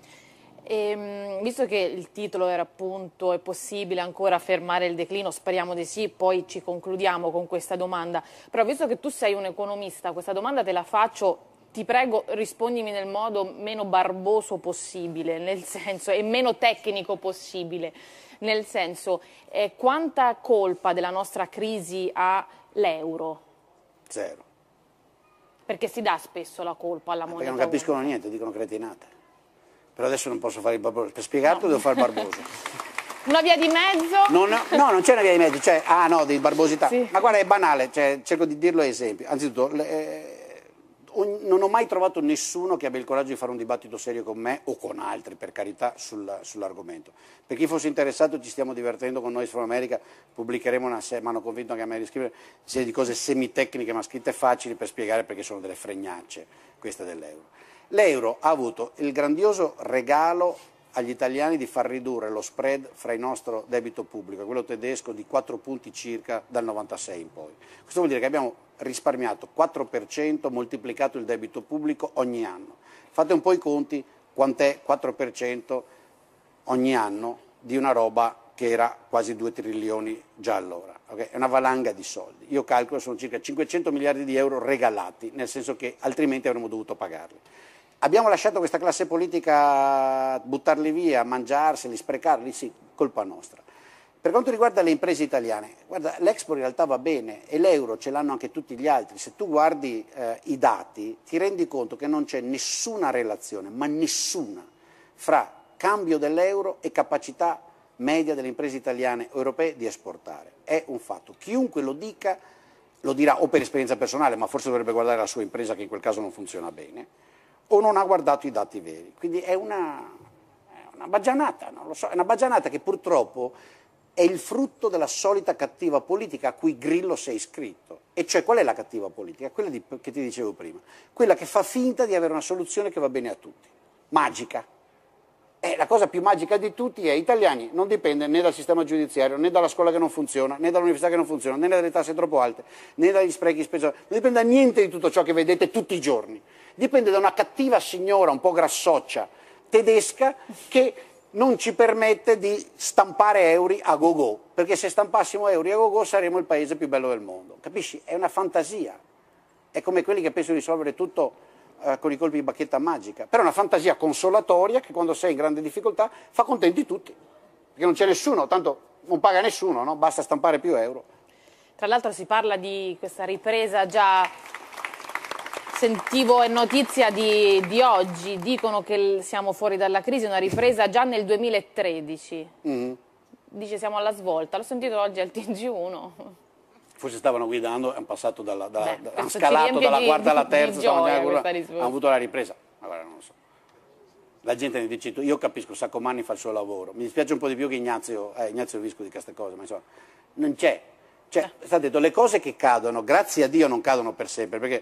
E, visto che il titolo era appunto è possibile ancora fermare il declino, speriamo di sì, poi ci concludiamo con questa domanda, però visto che tu sei un economista, questa domanda te la faccio, ti prego rispondimi nel modo meno barboso possibile, nel senso, e meno tecnico possibile, nel senso, eh, quanta colpa della nostra crisi ha l'euro? Zero. Perché si dà spesso la colpa alla moneta Perché non capiscono unica. niente, dicono cretinate. Però adesso non posso fare il barboso, per spiegarti no. devo fare il barboso. Una via di mezzo? Non, no, non c'è una via di mezzo, cioè, ah no, di barbosità. Sì. Ma guarda, è banale, cioè, cerco di dirlo a esempio. Anzitutto, eh, non ho mai trovato nessuno che abbia il coraggio di fare un dibattito serio con me, o con altri, per carità, sul, sull'argomento. Per chi fosse interessato, ci stiamo divertendo con Noise from America, pubblicheremo una serie, mi hanno convinto anche a me di scrivere, una serie di cose semitecniche ma scritte facili per spiegare perché sono delle fregnacce, queste dell'euro. L'euro ha avuto il grandioso regalo agli italiani di far ridurre lo spread fra il nostro debito pubblico e quello tedesco di quattro punti circa dal novantasei in poi. Questo vuol dire che abbiamo risparmiato quattro per cento moltiplicato il debito pubblico ogni anno. Fate un po' i conti quant'è quattro per cento ogni anno di una roba che era quasi due trilioni già allora. Okay? È una valanga di soldi. Io calcolo sono circa cinquecento miliardi di euro regalati, nel senso che altrimenti avremmo dovuto pagarli. Abbiamo lasciato questa classe politica buttarli via, mangiarseli, sprecarli? Sì, colpa nostra. Per quanto riguarda le imprese italiane, guarda, l'Expo in realtà va bene e l'euro ce l'hanno anche tutti gli altri. Se tu guardi eh, i dati ti rendi conto che non c'è nessuna relazione, ma nessuna, fra cambio dell'euro e capacità media delle imprese italiane o europee di esportare. È un fatto. Chiunque lo dica, lo dirà o per esperienza personale, ma forse dovrebbe guardare la sua impresa che in quel caso non funziona bene, o non ha guardato i dati veri. Quindi è una, è una baggianata, non lo so, è una baggianata che purtroppo è il frutto della solita cattiva politica a cui Grillo si è iscritto. E cioè qual è la cattiva politica? Quella di, che ti dicevo prima, quella che fa finta di avere una soluzione che va bene a tutti, magica. E la cosa più magica di tutti è italiani, non dipende né dal sistema giudiziario, né dalla scuola che non funziona, né dall'università che non funziona, né dalle tasse troppo alte, né dagli sprechi speciali, non dipende da niente di tutto ciò che vedete tutti i giorni. Dipende da una cattiva signora un po' grassoccia tedesca che non ci permette di stampare euro a go-go, perché se stampassimo euro a go-go saremmo il paese più bello del mondo. Capisci? È una fantasia. È come quelli che pensano di risolvere tutto eh, con i colpi di bacchetta magica. Però è una fantasia consolatoria che quando sei in grande difficoltà fa contenti tutti. Perché non c'è nessuno, tanto non paga nessuno, no? Basta stampare più euro. Tra l'altro si parla di questa ripresa già... Sentivo notizia di, di oggi, dicono che siamo fuori dalla crisi, una ripresa già nel duemilatredici. Mm. Dice siamo alla svolta, l'ho sentito oggi al T G uno. Forse stavano guidando, hanno passato dalla, dalla, Beh, hanno scalato dalla quarta alla terza, gioia, hanno avuto la ripresa. Ma guarda, non lo so. La gente ne dice, io capisco, Saccomanni fa il suo lavoro. Mi dispiace un po' di più che Ignazio, eh, Ignazio Visco di queste cose, ma insomma, non c'è. Cioè, è stato detto, le cose che cadono, grazie a Dio non cadono per sempre, perché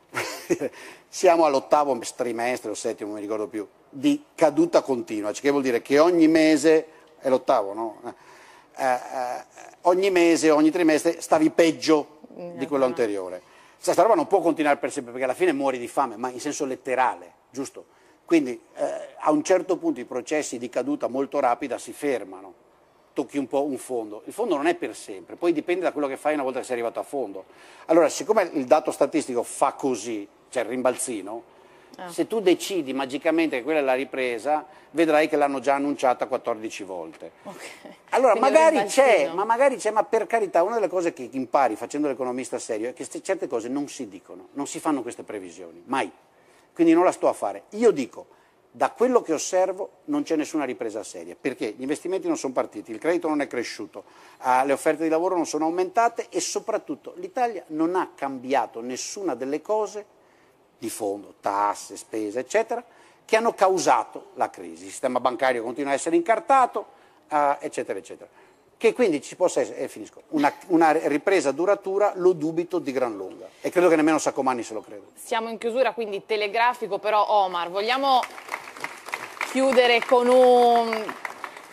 siamo all'ottavo trimestre o settimo, non mi ricordo più, di caduta continua, cioè che vuol dire che ogni mese, è l'ottavo, no? Eh, eh, ogni mese, ogni trimestre stavi peggio di quello anteriore. Questa roba non può continuare per sempre, perché alla fine muori di fame, ma in senso letterale, giusto? Quindi eh, a un certo punto i processi di caduta molto rapida si fermano. Tocchi un po' un fondo. Il fondo non è per sempre, poi dipende da quello che fai una volta che sei arrivato a fondo. Allora, siccome il dato statistico fa così, cioè il rimbalzino, ah. se tu decidi magicamente che quella è la ripresa, vedrai che l'hanno già annunciata quattordici volte. Okay. Allora, Quindi magari c'è, ma magari c'è, ma per carità, una delle cose che impari facendo l'economista serio è che certe cose non si dicono, non si fanno queste previsioni, mai. Quindi non la sto a fare. Io dico, da quello che osservo non c'è nessuna ripresa seria, perché gli investimenti non sono partiti, il credito non è cresciuto, uh, le offerte di lavoro non sono aumentate e soprattutto l'Italia non ha cambiato nessuna delle cose di fondo, tasse, spese, eccetera, che hanno causato la crisi. Il sistema bancario continua a essere incartato, uh, eccetera, eccetera. Che quindi ci possa essere, e finisco, una, una ripresa duratura lo dubito di gran lunga e credo che nemmeno Saccomanni se lo crede. Siamo in chiusura, quindi telegrafico, però Omar, vogliamo chiudere con un,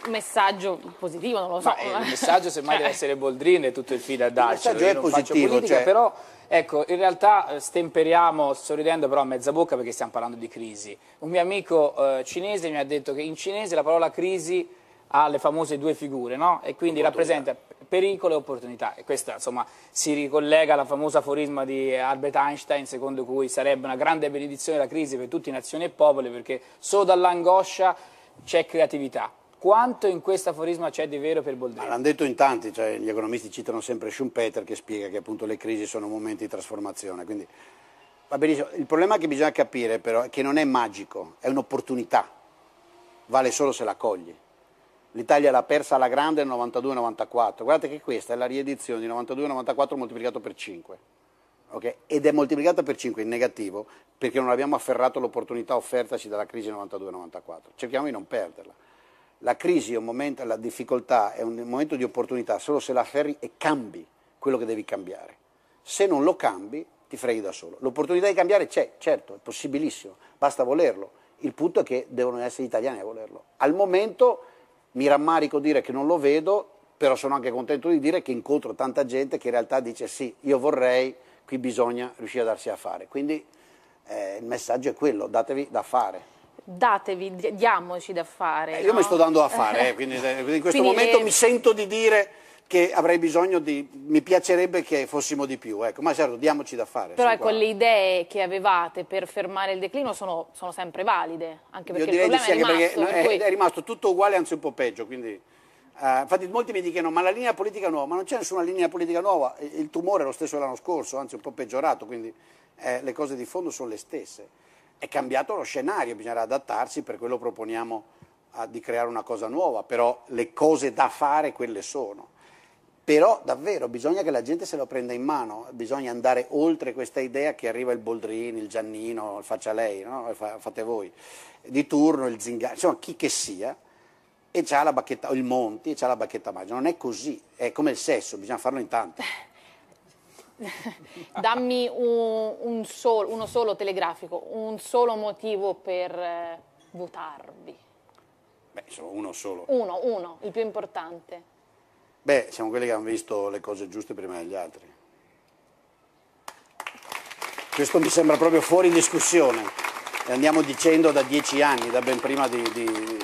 messaggio positivo, non lo so. Ma, eh, il messaggio semmai deve essere Boldrin e tutto il filo a darcelo. Il messaggio è positivo, politica, cioè... però ecco, in realtà stemperiamo, sorridendo però a mezza bocca perché stiamo parlando di crisi. Un mio amico eh, cinese mi ha detto che in cinese la parola crisi ha le famose due figure, no? E quindi rappresenta pericolo e opportunità. E questa insomma si ricollega al famoso aforisma di Albert Einstein, secondo cui sarebbe una grande benedizione la crisi per tutte nazioni e popoli, perché solo dall'angoscia c'è creatività. Quanto in questo aforisma c'è di vero per Boldrin? L'hanno detto in tanti, cioè, gli economisti citano sempre Schumpeter che spiega che appunto le crisi sono momenti di trasformazione. Quindi, va benissimo. Il problema che bisogna capire però è che non è magico, è un'opportunità, vale solo se la cogli. L'Italia l'ha persa alla grande nel novantadue novantaquattro, guardate che questa è la riedizione di novantadue novantaquattro moltiplicato per cinque, okay? Ed è moltiplicata per cinque in negativo perché non abbiamo afferrato l'opportunità offertaci dalla crisi novantadue novantaquattro, cerchiamo di non perderla. La crisi è un momento, la difficoltà è un momento di opportunità solo se la afferri e cambi quello che devi cambiare. Se non lo cambi ti freghi da solo. L'opportunità di cambiare c'è, certo, è possibilissimo, basta volerlo. Il punto è che devono essere gli italiani a volerlo. Al momento mi rammarico dire che non lo vedo, però sono anche contento di dire che incontro tanta gente che in realtà dice sì, io vorrei, qui bisogna riuscire a darsi a fare. Quindi eh, il messaggio è quello, datevi da fare. Datevi, diamoci da fare. Eh, io no? mi sto dando da fare, eh, quindi, quindi in questo Quindi, momento eh... mi sento di dire che avrei bisogno di, mi piacerebbe che fossimo di più, ecco, ma certo, diamoci da fare. Però ecco, le idee che avevate per fermare il declino sono, sono sempre valide, anche perché Io direi il problema di sì, è rimasto. rimasto. Perché, Per è, cui... è rimasto tutto uguale, anzi un po' peggio, quindi... Uh, infatti molti mi dicono ma la linea politica nuova, ma non c'è nessuna linea politica nuova, il tumore è lo stesso dell'anno scorso, anzi un po' peggiorato, quindi eh, le cose di fondo sono le stesse. È cambiato lo scenario, bisognerà adattarsi, per quello proponiamo uh, di creare una cosa nuova, però le cose da fare quelle sono. Però davvero bisogna che la gente se lo prenda in mano, bisogna andare oltre questa idea che arriva il Boldrin, il Giannino, il faccia lei, no? Fate voi, di turno, il Zingari, insomma chi che sia, e c'ha la bacchetta, o il Monti, e c'ha la bacchetta magica. Non è così, è come il sesso, bisogna farlo in tanti. Dammi un, un solo, uno solo telegrafico, un solo motivo per eh, votarvi. Beh, insomma, uno solo. Uno, uno, il più importante. Beh, siamo quelli che hanno visto le cose giuste prima degli altri. Questo mi sembra proprio fuori discussione. E andiamo dicendo da dieci anni, da ben prima di... di...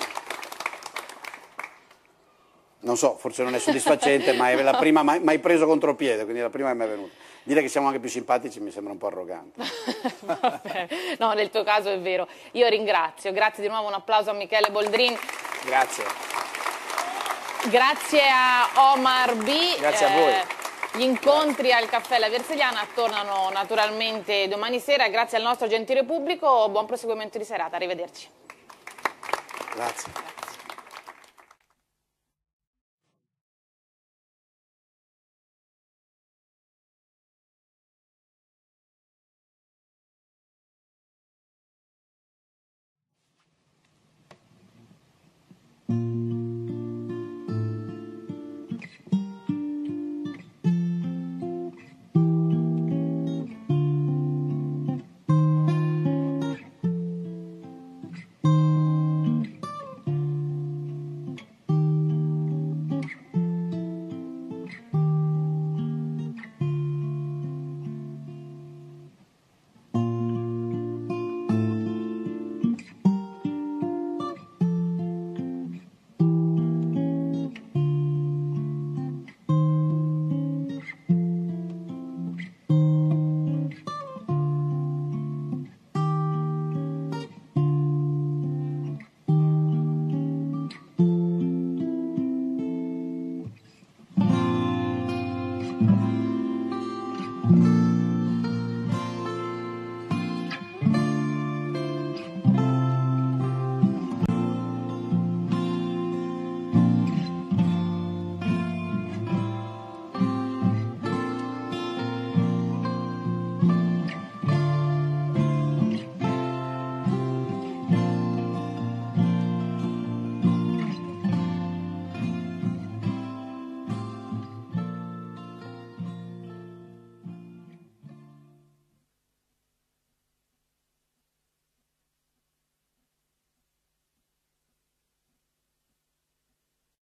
Non so, forse non è soddisfacente, ma è la prima mai preso contropiede, quindi la prima che mi è venuta. Dire che siamo anche più simpatici mi sembra un po' arrogante. No, nel tuo caso è vero. Io ringrazio, grazie di nuovo, un applauso a Michele Boldrin. Grazie. Grazie a Omar B. Grazie a voi. Gli incontri al Caffè La Verseliana tornano naturalmente domani sera, grazie al nostro gentile pubblico. Buon proseguimento di serata, arrivederci. Grazie.